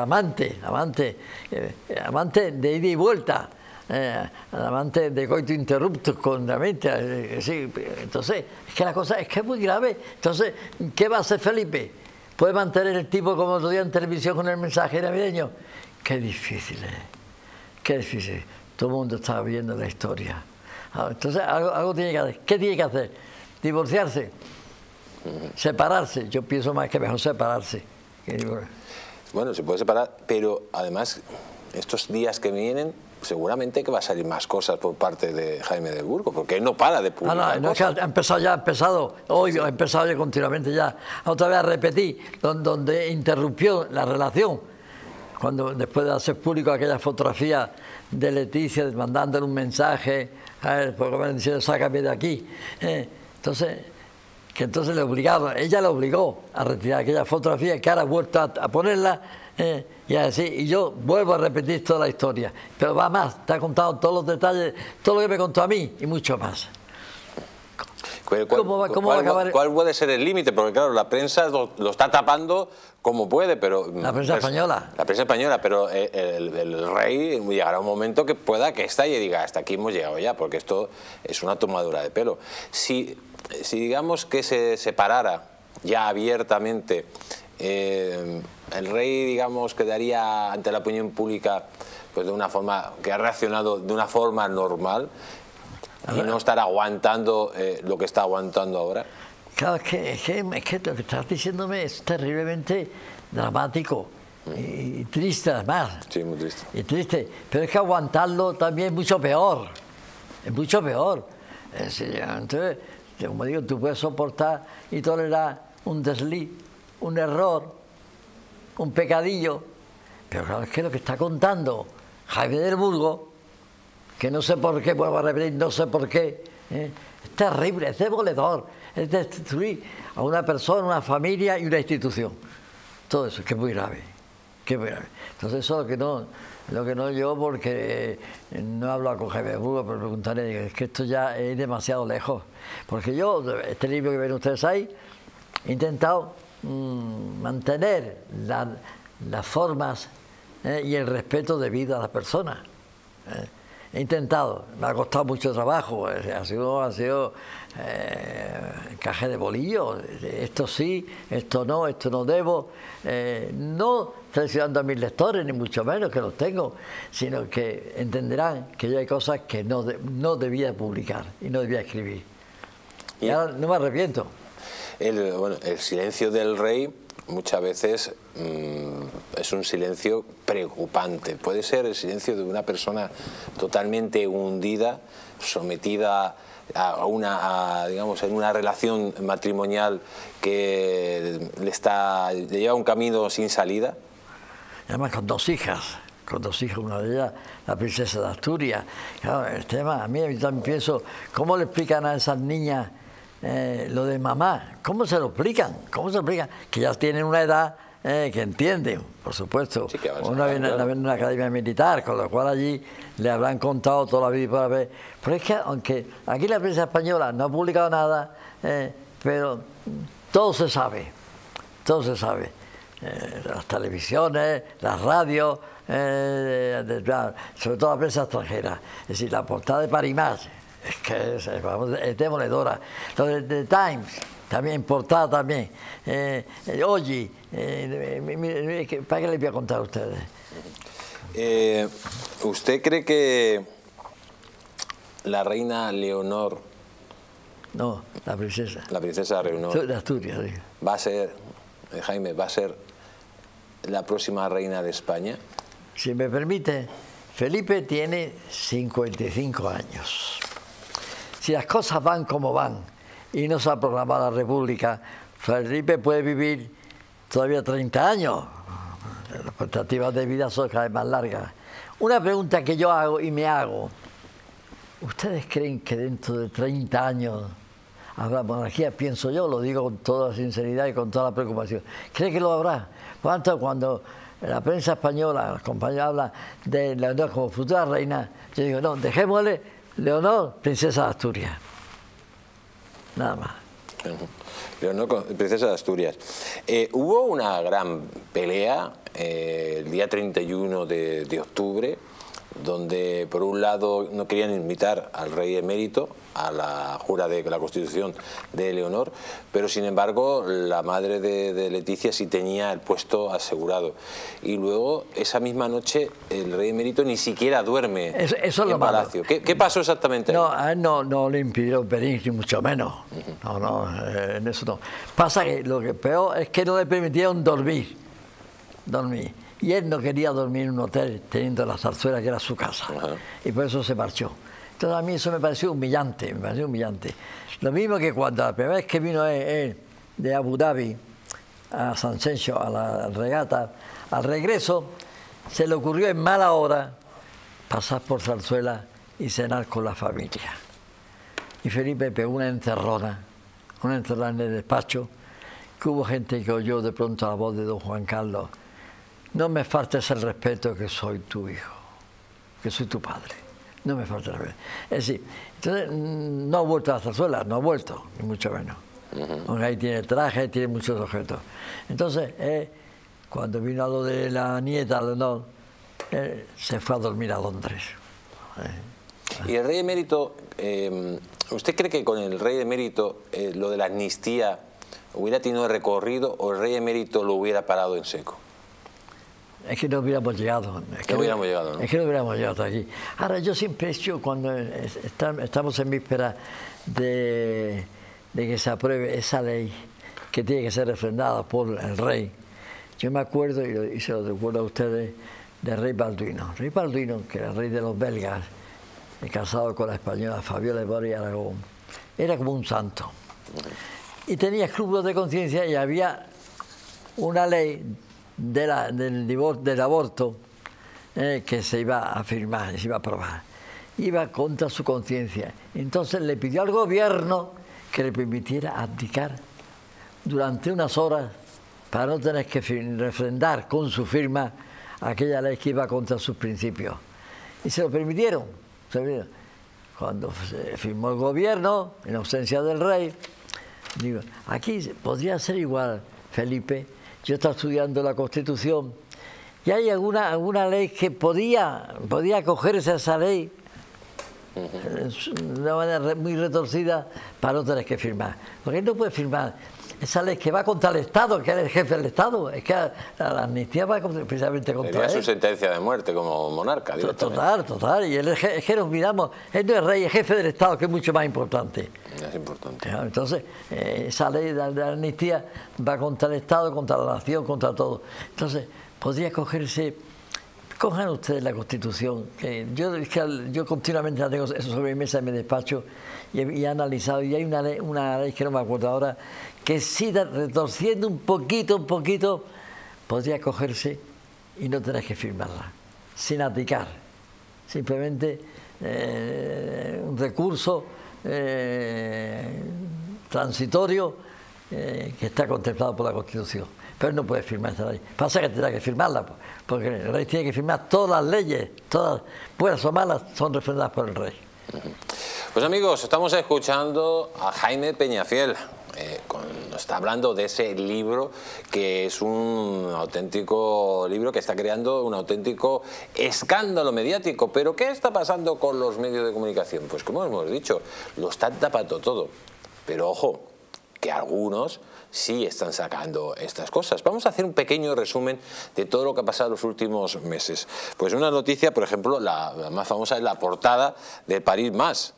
amante de ida y vuelta, amante de coito interruptus con la mente. Sí, entonces, es que la cosa es que es muy grave. Entonces, ¿qué va a hacer Felipe? ¿Puede mantener el tipo como otro día en televisión con el mensaje navideño? Qué difícil, qué difícil. Todo el mundo está viendo la historia. Entonces, algo tiene que hacer. ¿Qué tiene que hacer? ¿Divorciarse? ¿Separarse? Yo pienso más que mejor separarse. Bueno, se puede separar, pero además, estos días que vienen, seguramente que va a salir más cosas por parte de Jaime de Burgos, porque él no para de publicar no, es que ha empezado hoy, sí. Ha empezado ya continuamente ya. Otra vez a repetir, donde interrumpió la relación, cuando después de hacer público aquella fotografía de Leticia mandándole un mensaje, a él, por lo menos diciendo, sácame de aquí. Entonces le obligaron, ella le obligó a retirar aquella fotografía, que ahora ha vuelto a ponerla, y a decir, y yo vuelvo a repetir toda la historia, pero va más, te ha contado todos los detalles, todo lo que me contó a mí y mucho más. ¿Cómo va a acabar? ¿Cuál puede ser el límite? Porque claro, la prensa lo está tapando como puede, pero... La prensa española. La prensa española, pero el rey llegará un momento que pueda que estalle y diga, hasta aquí hemos llegado ya, porque esto es una tomadura de pelo. Si digamos que se separara ya abiertamente, el rey, digamos, quedaría ante la opinión pública pues de una forma que ha reaccionado de una forma normal y no estar aguantando lo que está aguantando ahora. Claro, es que lo que estás diciéndome es terriblemente dramático y triste además. Sí, muy triste. Y triste, pero es que aguantarlo también es mucho peor. Es mucho peor. Entonces, como digo, tú puedes soportar y tolerar un desliz, un error, un pecadillo, pero claro, es que lo que está contando Jaime del Burgo, que no sé por qué, vuelvo a repetir, no sé por qué, es terrible, es demoledor, es destruir a una persona, una familia y una institución. Todo eso, que es muy grave, que es muy grave. Entonces eso es lo que no yo, porque no he hablado con Jaime del Burgo, pero preguntaré, es que esto ya es demasiado lejos. Porque yo, este libro que ven ustedes ahí, he intentado mantener las formas y el respeto debido a las personas. He intentado, me ha costado mucho trabajo, ha sido caje de bolillo, esto sí, esto no debo, no traicionando a mis lectores, ni mucho menos que los tengo, sino que entenderán que yo hay cosas que no debía publicar y no debía escribir. Y ahora no me arrepiento. El silencio del rey muchas veces es un silencio preocupante. Puede ser el silencio de una persona totalmente hundida, sometida digamos, en una relación matrimonial que le lleva un camino sin salida. Además con dos hijas, una de ellas la princesa de Asturias. Claro, el tema, a mí también pienso, ¿cómo le explican a esas niñas lo de mamá? ¿Cómo se lo explican? Que ya tienen una edad que entienden, por supuesto. Sí, una viene en una academia militar, con lo cual allí le habrán contado toda la vida y por haber. Pero es que, aunque aquí la prensa española no ha publicado nada, pero todo se sabe. Las televisiones, las radios, sobre todo la prensa extranjera. Es decir, la portada de Parimás, es que es demoledora. Lo de The Times, también, portada también. Oye, ¿para qué les voy a contar a ustedes? ¿Usted cree que la reina Leonor... No, la princesa. La princesa Leonor. De Asturias, sí. Va a ser, Jaime, va a ser la próxima reina de España. Si me permite, Felipe tiene 55 años. Si las cosas van como van y no se ha proclamado la República, Felipe puede vivir todavía 30 años. Las expectativas de vida son cada vez más largas. Una pregunta que yo hago y me hago: ¿ustedes creen que dentro de 30 años habrá monarquía? Pienso yo, lo digo con toda sinceridad y con toda la preocupación. ¿Cree que lo habrá? Por tanto, cuando la prensa española, los compañeros hablan de Leonor como futura reina, yo digo, no, dejémosle Leonor, princesa de Asturias. Nada más. Leonor, princesa de Asturias. Hubo una gran pelea el día 31 de octubre, donde por un lado no querían invitar al rey emérito a la jura de la Constitución de Leonor, pero sin embargo la madre de Leticia sí tenía el puesto asegurado. Y luego esa misma noche el rey emérito ni siquiera duerme eso en palacio. ¿Qué pasó exactamente? No, a él no le impidieron venir, ni mucho menos. En eso no. Pasa que lo que peor es que no le permitieron dormir. Y él no quería dormir en un hotel teniendo la zarzuela que era su casa. Y por eso se marchó. Entonces a mí eso me pareció humillante, Lo mismo que cuando la primera vez que vino él de Abu Dhabi a San Sencho, a la regata, al regreso, se le ocurrió en mala hora pasar por Zarzuela y cenar con la familia. Y Felipe pegó una encerrona en el despacho, que hubo gente que oyó de pronto la voz de don Juan Carlos: no me faltes el respeto, que soy tu hijo, que soy tu padre. No me falta el respeto. Es decir, entonces no ha vuelto a la zarzuela, no ha vuelto, ni mucho menos. Aunque ahí tiene traje, tiene muchos objetos. Entonces, cuando vino a lo de la nieta, Leonor, se fue a dormir a Londres. Y el rey emérito, ¿usted cree que con el rey emérito lo de la amnistía hubiera tenido recorrido o el rey emérito lo hubiera parado en seco? Es que no hubiéramos llegado. Es que no hubiéramos llegado hasta aquí. Ahora, yo siempre he hecho, cuando estamos en víspera de de que se apruebe esa ley que tiene que ser refrendada por el rey. Yo me acuerdo, y se lo recuerdo a ustedes, del rey Balduino. Rey Balduino, que era el rey de los belgas, casado con la española Fabiola de Aragón, era como un santo. Y tenía escrúpulos de conciencia y había una ley del aborto que se iba a firmar, se iba a aprobar. Iba contra su conciencia. Entonces le pidió al gobierno que le permitiera abdicar durante unas horas para no tener que refrendar con su firma aquella ley que iba contra sus principios. Y se lo permitieron. Cuando se firmó el gobierno, en ausencia del rey, digo, aquí podría ser igual, Felipe. Yo estaba estudiando la Constitución y hay alguna ley que podía acogerse a esa ley de una manera muy retorcida para no tener que firmar. Porque no puede firmar esa ley que va contra el Estado, que es el jefe del Estado. Es que la amnistía va precisamente contra él. Sería su sentencia de muerte como monarca. Total. Y es que nos miramos, él no es rey, es jefe del Estado, que es mucho más importante. Es importante. Entonces, esa ley de la amnistía va contra el Estado, contra la nación, contra todo. Entonces, podría cogerse... Cojan ustedes la Constitución, que yo continuamente la tengo eso sobre mi mesa en mi despacho y he analizado, y hay una ley que no me acuerdo ahora, que sí, retorciendo un poquito, podría cogerse y no tener que firmarla, sin abdicar. Simplemente un recurso transitorio que está contemplado por la Constitución. Pero no puede firmar esta ley. Pasa que tendrá que firmarla, porque el rey tiene que firmar todas las leyes, todas, buenas o malas, son refrendadas por el rey. Pues amigos, estamos escuchando a Jaime Peñafiel. Nos está hablando de ese libro que es un auténtico libro que está creando un auténtico escándalo mediático. Pero ¿qué está pasando con los medios de comunicación? Pues como hemos dicho, lo están tapando todo. Pero ojo, que algunos sí están sacando estas cosas. Vamos a hacer un pequeño resumen de todo lo que ha pasado en los últimos meses. Pues una noticia, por ejemplo, la más famosa es la portada de París Más,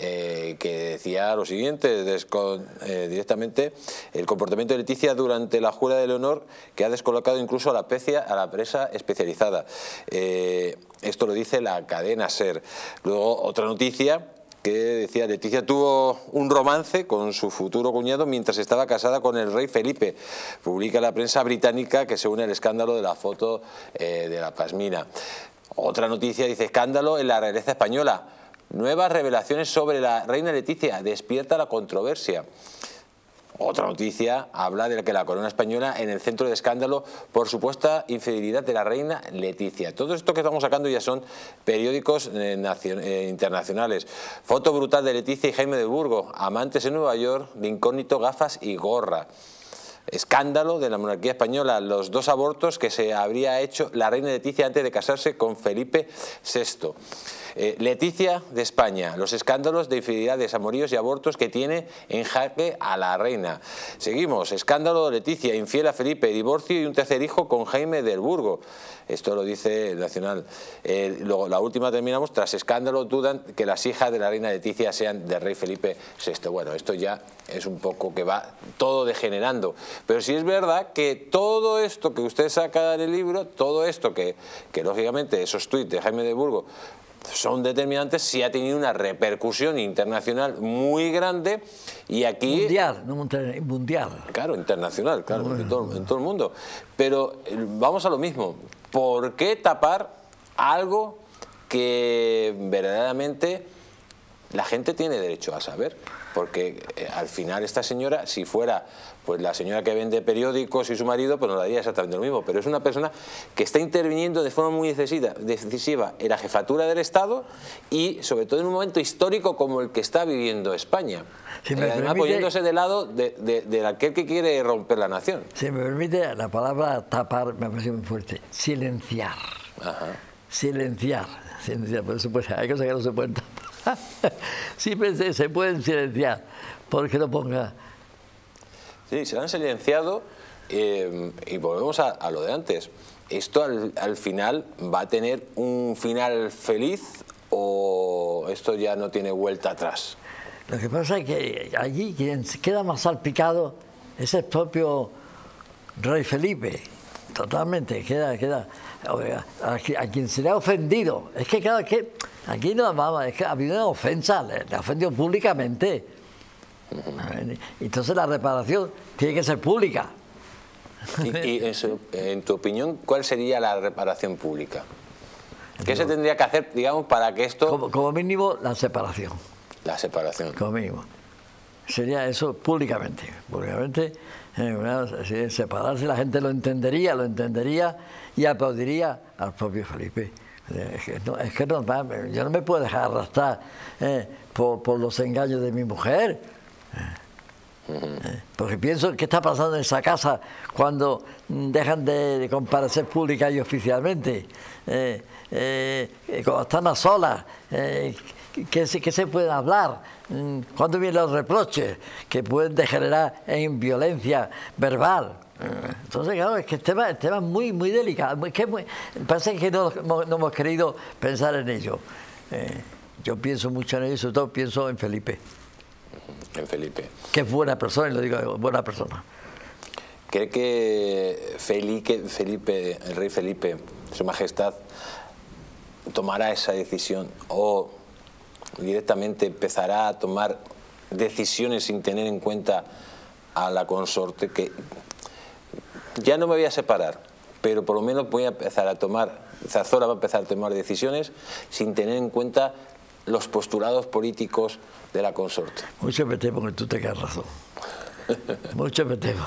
que decía lo siguiente, directamente, el comportamiento de Leticia durante la jura de Leonor, que ha descolocado incluso a la prensa especializada. Esto lo dice la cadena SER. Luego otra noticia que decía, Leticia tuvo un romance con su futuro cuñado mientras estaba casada con el rey Felipe. Publica la prensa británica que se une al escándalo de la foto de la pasmina. Otra noticia dice, escándalo en la realeza española. Nuevas revelaciones sobre la reina Leticia, despierta la controversia. Otra noticia habla de que la corona española en el centro de escándalo por supuesta infidelidad de la reina Leticia. Todo esto que estamos sacando ya son periódicos internacionales. Foto brutal de Leticia y Jaime del Burgo, amantes en Nueva York, de incógnito, gafas y gorra. Escándalo de la monarquía española, los 2 abortos que se habría hecho la reina Leticia antes de casarse con Felipe VI. Leticia de España, los escándalos de infidelidades, amoríos y abortos que tiene en jaque a la reina. Seguimos, escándalo de Leticia, infiel a Felipe, divorcio y un tercer hijo con Jaime del Burgo. Esto lo dice el Nacional. Luego, la última terminamos, tras escándalo dudan que las hijas de la reina Leticia sean del rey Felipe VI. Bueno, esto ya es un poco que va todo degenerando. Pero sí es verdad que todo esto que usted saca en el libro, todo esto que lógicamente esos tuits de Jaime del Burgo son determinantes, sí ha tenido una repercusión internacional muy grande y aquí... Mundial, no mundial. Claro, internacional, claro, en todo el mundo. Pero vamos a lo mismo, ¿por qué tapar algo que verdaderamente la gente tiene derecho a saber? Porque al final esta señora, si fuera pues la señora que vende periódicos y su marido, pues nos daría exactamente lo mismo. Pero es una persona que está interviniendo de forma muy decisiva en la jefatura del Estado y sobre todo en un momento histórico como el que está viviendo España. Si además poniéndose de lado de aquel que quiere romper la nación. Si me permite, la palabra tapar me parece muy fuerte. Silenciar. Ajá. Silenciar, por supuesto, hay cosas que no se pueden tapar. Siempre se pueden silenciar, porque no ponga... Sí, se han silenciado y volvemos a lo de antes. ¿Esto al final va a tener un final feliz o esto ya no tiene vuelta atrás? Lo que pasa es que allí quien queda más salpicado es el propio rey Felipe. Totalmente, queda a quien se le ha ofendido. Es que claro, que aquí no vamos, es que ha habido una ofensa, le ha ofendido públicamente. Entonces la reparación tiene que ser pública. Y en tu opinión, ¿cuál sería la reparación pública? ¿Qué se tendría que hacer, digamos, para que esto... Como mínimo, la separación. La separación. Como mínimo. Sería eso públicamente. Públicamente, separarse, la gente lo entendería y aplaudiría al propio Felipe. Yo no me puedo dejar arrastrar por los engaños de mi mujer. Porque pienso qué está pasando en esa casa cuando dejan de comparecer pública y oficialmente, cuando están a solas, ¿qué se puede hablar? ¿Cuándo vienen los reproches que pueden degenerar en violencia verbal? Entonces, claro, es que el tema es muy, muy delicado. Parece que no hemos querido pensar en ello. Yo pienso mucho en ello, sobre todo pienso en Felipe. En Felipe. Que es buena persona, y lo digo, buena persona. ¿Cree que Felipe, el rey Felipe, su majestad, tomará esa decisión o directamente empezará a tomar decisiones sin tener en cuenta a la consorte, que ya no me voy a separar, pero por lo menos voy a empezar a tomar, Zarzuela va a empezar a tomar decisiones sin tener en cuenta los postulados políticos de la consorte? Mucho me temo que tú tengas razón. Mucho me temo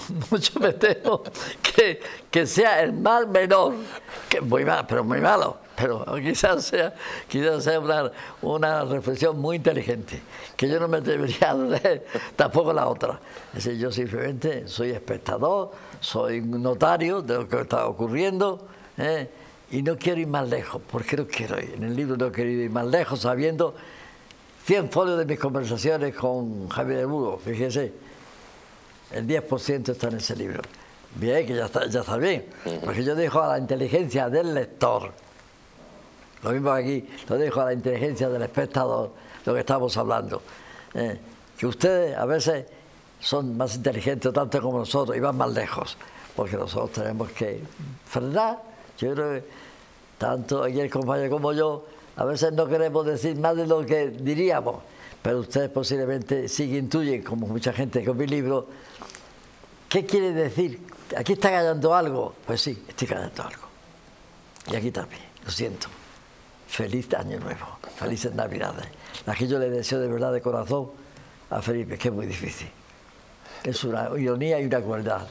que sea el mal menor, que muy mal, pero muy malo, pero quizás sea una reflexión muy inteligente, que yo no me debería leer tampoco la otra. Es decir, yo simplemente soy espectador, soy notario de lo que está ocurriendo, y no quiero ir más lejos, porque no quiero ir. En el libro no he querido ir más lejos, sabiendo 100 folios de mis conversaciones con Jaime del Burgo, fíjese. El 10% está en ese libro. Bien, que ya está bien. Porque yo dejo a la inteligencia del lector, lo mismo aquí, lo dejo a la inteligencia del espectador, lo que estamos hablando. Que ustedes a veces son más inteligentes tanto como nosotros y van más lejos, porque nosotros tenemos que frenar. Yo creo que tanto aquí el compañero como yo, a veces no queremos decir más de lo que diríamos, pero ustedes posiblemente sí que intuyen, como mucha gente con mi libro, ¿qué quiere decir? ¿Aquí está callando algo? Pues sí, estoy callando algo. Y aquí también, lo siento. Feliz Año Nuevo, felices Navidades. Las que yo le deseo de verdad, de corazón, a Felipe, que es muy difícil. Es una ironía y una crueldad.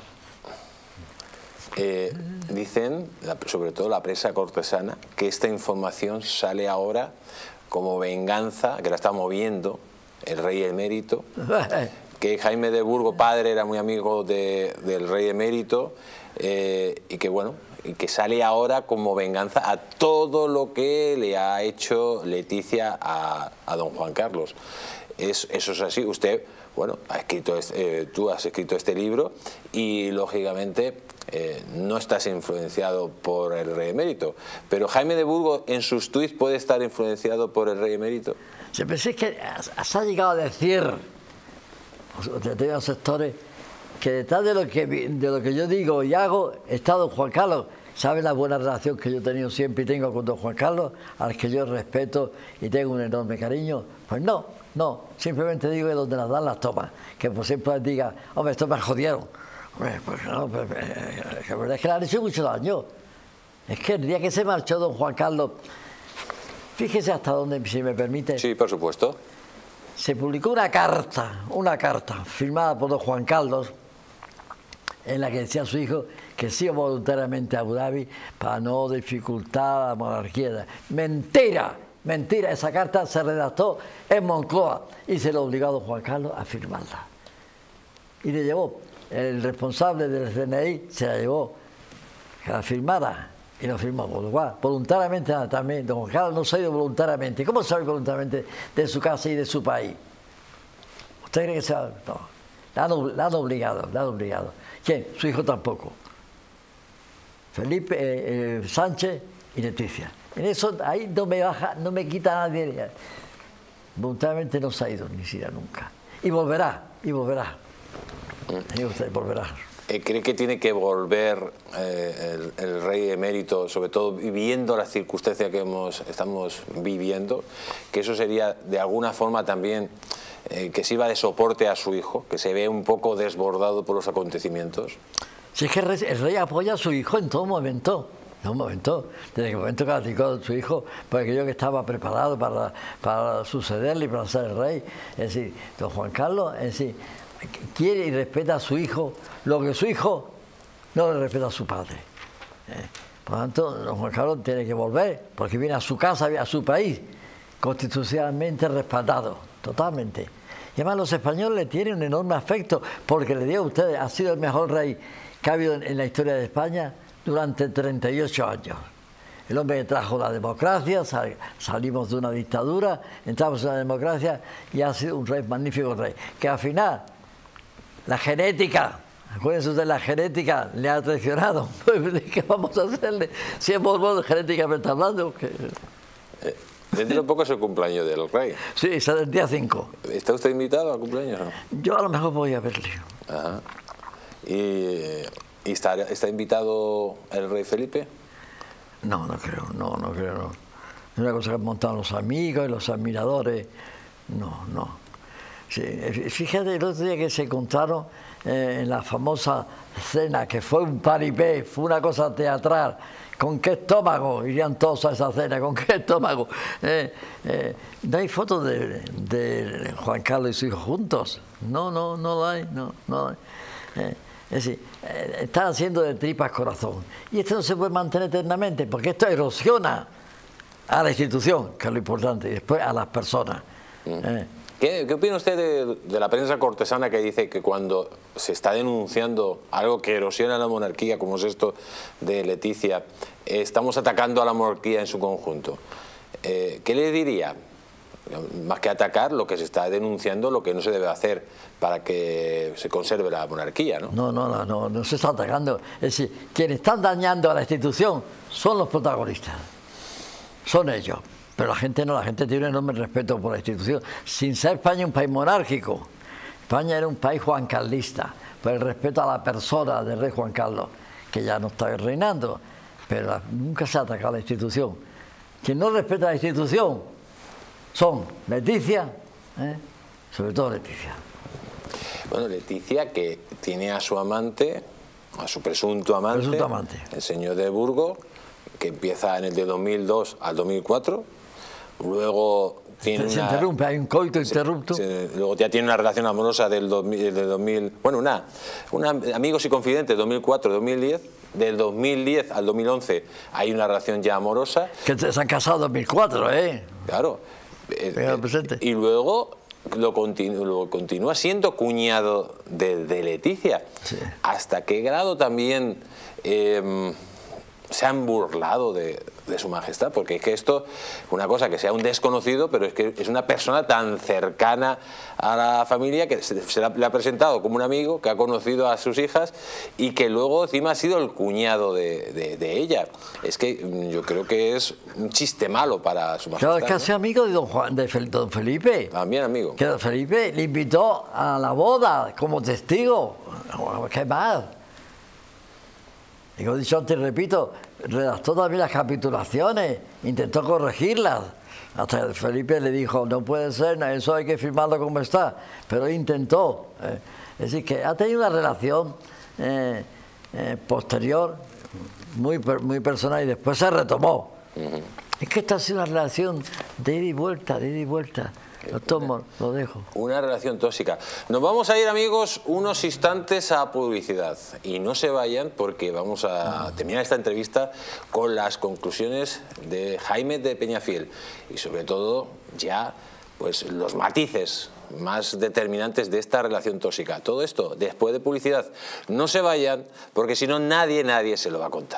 Dicen, sobre todo la prensa cortesana, que esta información sale ahora como venganza, que la está moviendo el rey emérito, que Jaime de Burgo, padre, era muy amigo del rey emérito, y que bueno, y que sale ahora como venganza a todo lo que le ha hecho Leticia a don Juan Carlos. Eso es así. Usted, bueno, tú has escrito este libro y lógicamente no estás influenciado por el rey emérito, pero Jaime de Burgo en sus tuits puede estar influenciado por el rey emérito. Se pensé que has llegado a decir determinados sectores que detrás de lo que yo digo y hago está don Juan Carlos. ¿Sabe la buena relación que yo he tenido siempre y tengo con don Juan Carlos, al que yo respeto y tengo un enorme cariño? Pues no, simplemente digo que donde las dan las toman, que por siempre diga, hombre, esto me jodieron. Hombre, pues no, la verdad es que le han hecho mucho daño. Es que el día que se marchó don Juan Carlos, fíjese hasta dónde, si me permite. Sí, por supuesto. Se publicó una carta firmada por don Juan Carlos, en la que decía a su hijo que se iba voluntariamente a Abu Dhabi para no dificultar la monarquía. ¡Mentira! Mentira, esa carta se redactó en Moncloa y se lo obligó a don Juan Carlos a firmarla. Y le llevó, el responsable del CNI se la llevó, que la firmara, y lo firmó. Voluntariamente también, don Juan Carlos no se ha ido voluntariamente. ¿Cómo se ha ido voluntariamente de su casa y de su país? ¿Usted cree que se ha...? No, la han obligado. ¿Quién? Su hijo tampoco. Felipe Sánchez y Leticia. En eso, ahí no me quita nadie. voluntariamente no se ha ido ni siquiera nunca. Y volverá, y volverá. Y usted volverá. ¿Cree que tiene que volver el rey emérito, sobre todo viviendo la circunstancia que estamos viviendo? Que eso sería de alguna forma también que sirva de soporte a su hijo, que se ve un poco desbordado por los acontecimientos. Si es que el rey apoya a su hijo en todo momento. Desde el momento que abdicó su hijo, pues aquello que estaba preparado para sucederle y para ser el rey. Es decir, don Juan Carlos, es decir, quiere y respeta a su hijo lo que su hijo no le respeta a su padre. Por lo tanto, don Juan Carlos tiene que volver, porque viene a su casa, a su país, constitucionalmente respaldado, totalmente. Y además los españoles le tienen un enorme afecto, porque le digo a ustedes, ha sido el mejor rey que ha habido en la historia de España durante 38 años. El hombre que trajo la democracia, salimos de una dictadura, entramos en la democracia y ha sido un rey, magnífico rey. Que al final, la genética, acuérdense ustedes, la genética le ha traicionado. ¿Qué vamos a hacerle? Si es Borbón, de genética me está hablando. Dentro de poco es el cumpleaños del rey. Sí, es el día 5. ¿Está usted invitado al cumpleaños? ¿No? Yo a lo mejor voy a verle. Ajá. ¿Y está invitado el rey Felipe? No creo. Es una cosa que han montado los amigos y los admiradores. No. Sí, fíjate el otro día que se encontraron en la famosa cena, que fue un paripé, fue una cosa teatral. ¿Con qué estómago irían todos a esa cena? ¿Con qué estómago? ¿No hay fotos de Juan Carlos y su hijo juntos? No lo hay. Es decir, están haciendo de tripas corazón. Y esto no se puede mantener eternamente, porque esto erosiona a la institución, que es lo importante, y después a las personas. ¿Qué opina usted de la prensa cortesana que dice que cuando se está denunciando algo que erosiona la monarquía, como es esto de Leticia, estamos atacando a la monarquía en su conjunto? ¿Qué le diría? Más que atacar, lo que se está denunciando, lo que no se debe hacer para que se conserve la monarquía, ¿no? No se está atacando. Es decir, quienes están dañando a la institución son los protagonistas. Son ellos. Pero la gente no, la gente tiene un enorme respeto por la institución. Sin ser España un país monárquico, España era un país juancarlista, por el respeto a la persona del rey Juan Carlos, que ya no está reinando, pero nunca se ha atacado a la institución. Quien no respeta la institución son Leticia, sobre todo Leticia. Bueno, Leticia, que tiene a su amante, a su presunto amante, el señor de Burgos, que empieza en el de 2002 al 2004, luego tiene se interrumpe, hay un coito interrupto. Luego ya tiene una relación amorosa del 2000, bueno, amigos y confidentes, 2004-2010, del 2010 al 2011 hay una relación ya amorosa. Que se han casado en 2004, Claro. Y luego lo continúa siendo cuñado de Leticia. Sí. ¿Hasta qué grado también se han burlado de su majestad? Porque es que esto, una cosa que sea un desconocido, pero es que es una persona tan cercana a la familia que se le ha presentado como un amigo, que ha conocido a sus hijas y que luego encima ha sido el cuñado de ella. Es que yo creo que es un chiste malo para su majestad. Claro, es que ha sido amigo de don Felipe. También amigo. Que don Felipe le invitó a la boda como testigo. ¿Qué más? Y como he dicho antes, repito, redactó también las capitulaciones, intentó corregirlas. Hasta Felipe le dijo, no puede ser, eso hay que firmarlo como está. Pero intentó. Es decir, que ha tenido una relación posterior muy personal y después se retomó. Es que esta ha sido una relación de ida y vuelta, de ida y vuelta. Lo tomo, lo dejo. Una relación tóxica. Nos vamos a ir, amigos, unos instantes a publicidad. Y no se vayan porque vamos a terminar esta entrevista con las conclusiones de Jaime de Peñafiel. Y sobre todo, ya, pues los matices más determinantes de esta relación tóxica. Todo esto después de publicidad. No se vayan porque si no, nadie se lo va a contar.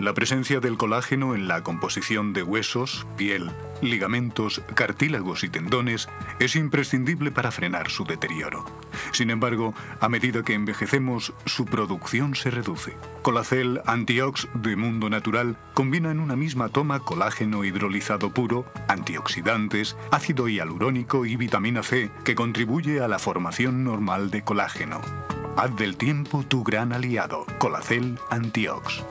La presencia del colágeno en la composición de huesos, piel, ligamentos, cartílagos y tendones es imprescindible para frenar su deterioro. Sin embargo, a medida que envejecemos, su producción se reduce. Colacel Antiox de Mundo Natural combina en una misma toma colágeno hidrolizado puro, antioxidantes, ácido hialurónico y vitamina C, que contribuye a la formación normal de colágeno. Haz del tiempo tu gran aliado. Colacel Antiox.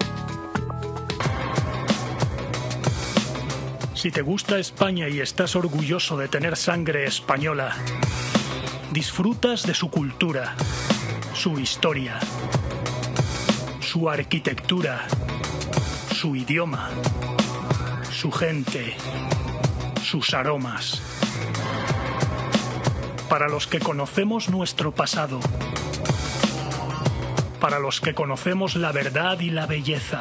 Si te gusta España y estás orgulloso de tener sangre española, disfrutas de su cultura, su historia, su arquitectura, su idioma, su gente, sus aromas. Para los que conocemos nuestro pasado, para los que conocemos la verdad y la belleza,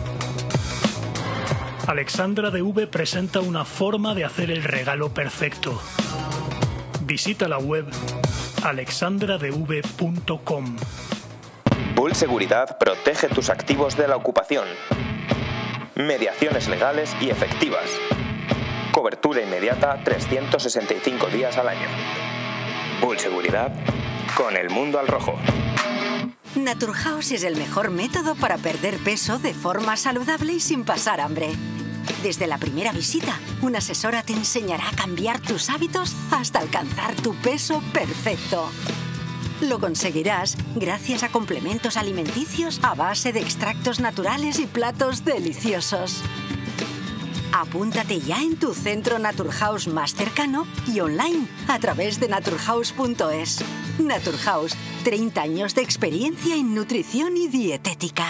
Alexandra DV presenta una forma de hacer el regalo perfecto. Visita la web alexandradv.com. Bull Seguridad protege tus activos de la ocupación. Mediaciones legales y efectivas. Cobertura inmediata 365 días al año. Bull Seguridad con el mundo al rojo. Naturhaus es el mejor método para perder peso de forma saludable y sin pasar hambre. Desde la primera visita, una asesora te enseñará a cambiar tus hábitos hasta alcanzar tu peso perfecto. Lo conseguirás gracias a complementos alimenticios a base de extractos naturales y platos deliciosos. Apúntate ya en tu centro Naturhaus más cercano y online a través de naturhaus.es. Naturhaus, 30 años de experiencia en nutrición y dietética.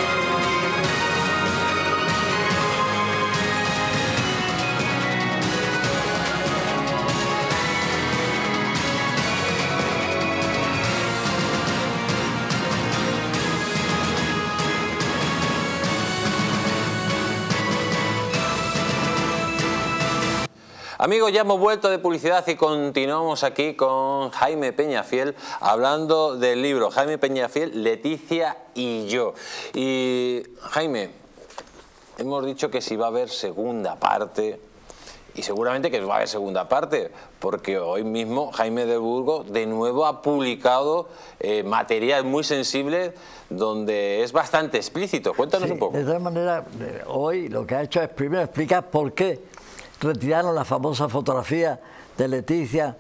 Amigos, ya hemos vuelto de publicidad y continuamos aquí con Jaime Peñafiel hablando del libro Jaime Peñafiel, Leticia y yo. Y Jaime, hemos dicho que si va a haber segunda parte, y seguramente que va a haber segunda parte, porque hoy mismo Jaime del Burgo de nuevo ha publicado material muy sensible donde es bastante explícito. Cuéntanos un poco. De todas maneras, hoy lo que ha hecho es primero explicar por qué retiraron la famosa fotografía de Leticia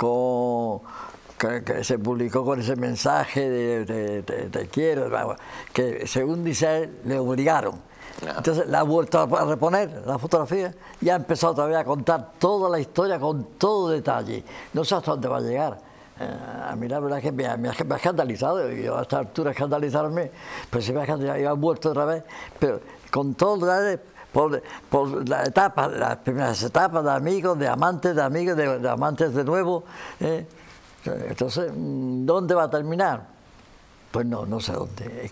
que se publicó con ese mensaje de te quiero, que según dice él, le obligaron. Entonces la ha vuelto a reponer la fotografía y ha empezado todavía a contar toda la historia con todo detalle. No sé hasta dónde va a llegar. A mí la verdad es que me ha escandalizado, y yo a esta altura escandalizarme, pero se me ha escandalizado y ha vuelto otra vez, pero con todo detalle. Por la etapa, las primeras etapas de amigos, de amantes, de amantes de nuevo. Entonces, ¿dónde va a terminar? Pues no sé dónde.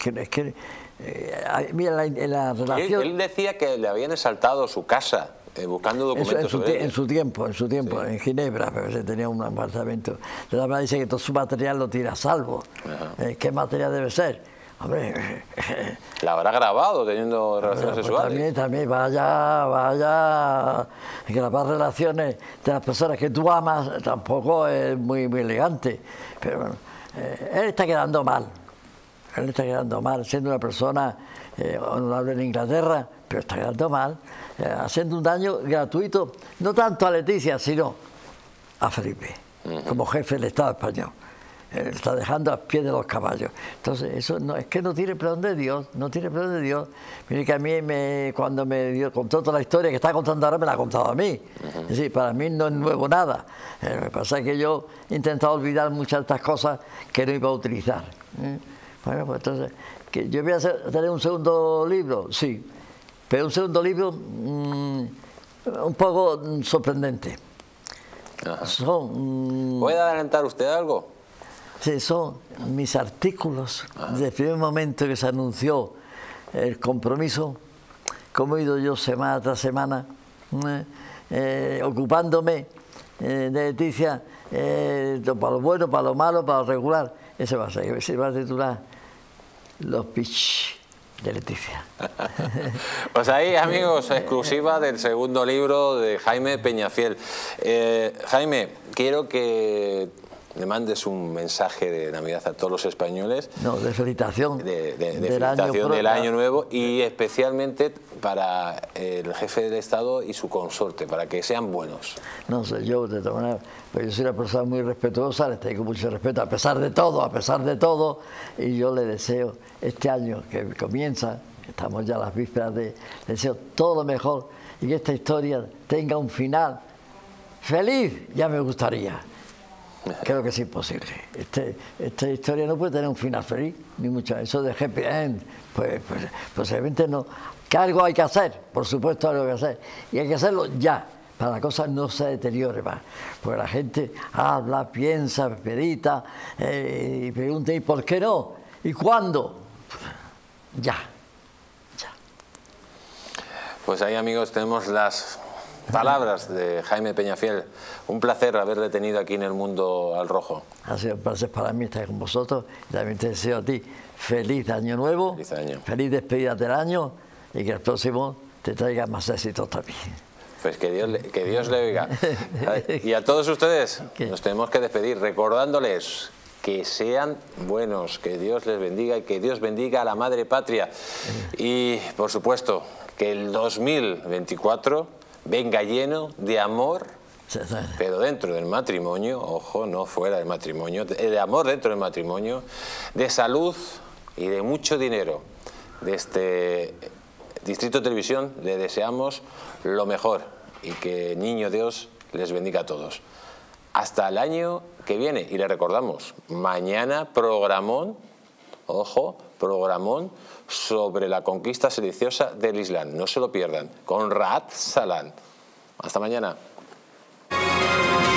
Mira, en la relación... Él decía que le habían asaltado su casa buscando documentos en su tiempo, sí. En Ginebra, pero tenía un apartamento. De la verdad dice que todo su material lo tira a salvo. ¿Qué material debe ser? Hombre, la habrá grabado teniendo relaciones sexuales. También vaya, grabar relaciones de las personas que tú amas tampoco es muy elegante. Pero bueno, él está quedando mal. Siendo una persona honorable en Inglaterra, pero está quedando mal, haciendo un daño gratuito, no tanto a Leticia, sino a Felipe, como jefe del Estado español. Está dejando a pie de los caballos. Entonces, eso no, es que no tiene perdón de Dios, Mire que a mí, cuando me contó toda la historia que está contando ahora, me la ha contado a mí. Es decir, para mí no es nuevo nada. Lo que pasa es que yo he intentado olvidar muchas de estas cosas que no iba a utilizar. Bueno, pues entonces, ¿que yo voy a tener un segundo libro? Sí, pero un segundo libro un poco sorprendente. ¿Puede adelantar usted algo? Sí, son mis artículos desde el primer momento que se anunció el compromiso, cómo he ido yo semana tras semana ocupándome de Leticia, para lo bueno, para lo malo, para lo regular. Ese va a ser, se va a titular Los de Leticia. Pues ahí, amigos, exclusiva del segundo libro de Jaime Peñafiel. Jaime, quiero que le mandes un mensaje de Navidad a todos los españoles. No, de felicitación. De felicitación del año nuevo, y especialmente para el jefe del Estado y su consorte, para que sean buenos. No sé, yo de todas maneras, pues yo soy una persona muy respetuosa, les tengo mucho respeto, a pesar de todo, y yo le deseo este año que comienza, estamos ya a las vísperas le deseo todo lo mejor y que esta historia tenga un final feliz, ya me gustaría. Creo que es imposible. Esta historia no puede tener un final feliz, ni mucho. Eso de happy end, pues posiblemente no. Que algo hay que hacer, por supuesto algo hay que hacer. Y hay que hacerlo ya, para que la cosa no se deteriore más. Porque la gente habla, piensa, medita, y pregunta, ¿y por qué no? ¿Y cuándo? Ya. Pues ahí, amigos, tenemos las palabras de Jaime Peñafiel. Un placer haberle tenido aquí en El Mundo al Rojo. Ha sido un placer para mí estar con vosotros. Y también te deseo a ti feliz año nuevo, feliz despedida del año, y que el próximo te traiga más éxitos también. Pues que Dios le oiga. Y a todos ustedes nos tenemos que despedir recordándoles que sean buenos, que Dios les bendiga y que Dios bendiga a la Madre Patria. Y, por supuesto, que el 2024 venga lleno de amor, pero dentro del matrimonio, ojo, no fuera del matrimonio, de amor dentro del matrimonio, de salud y de mucho dinero. De este Distrito Televisión le deseamos lo mejor y que Niño Dios les bendiga a todos. Hasta el año que viene, y le recordamos, mañana programón, ojo, programón sobre la conquista silenciosa del Islam. No se lo pierdan, con Raad Salán. Hasta mañana.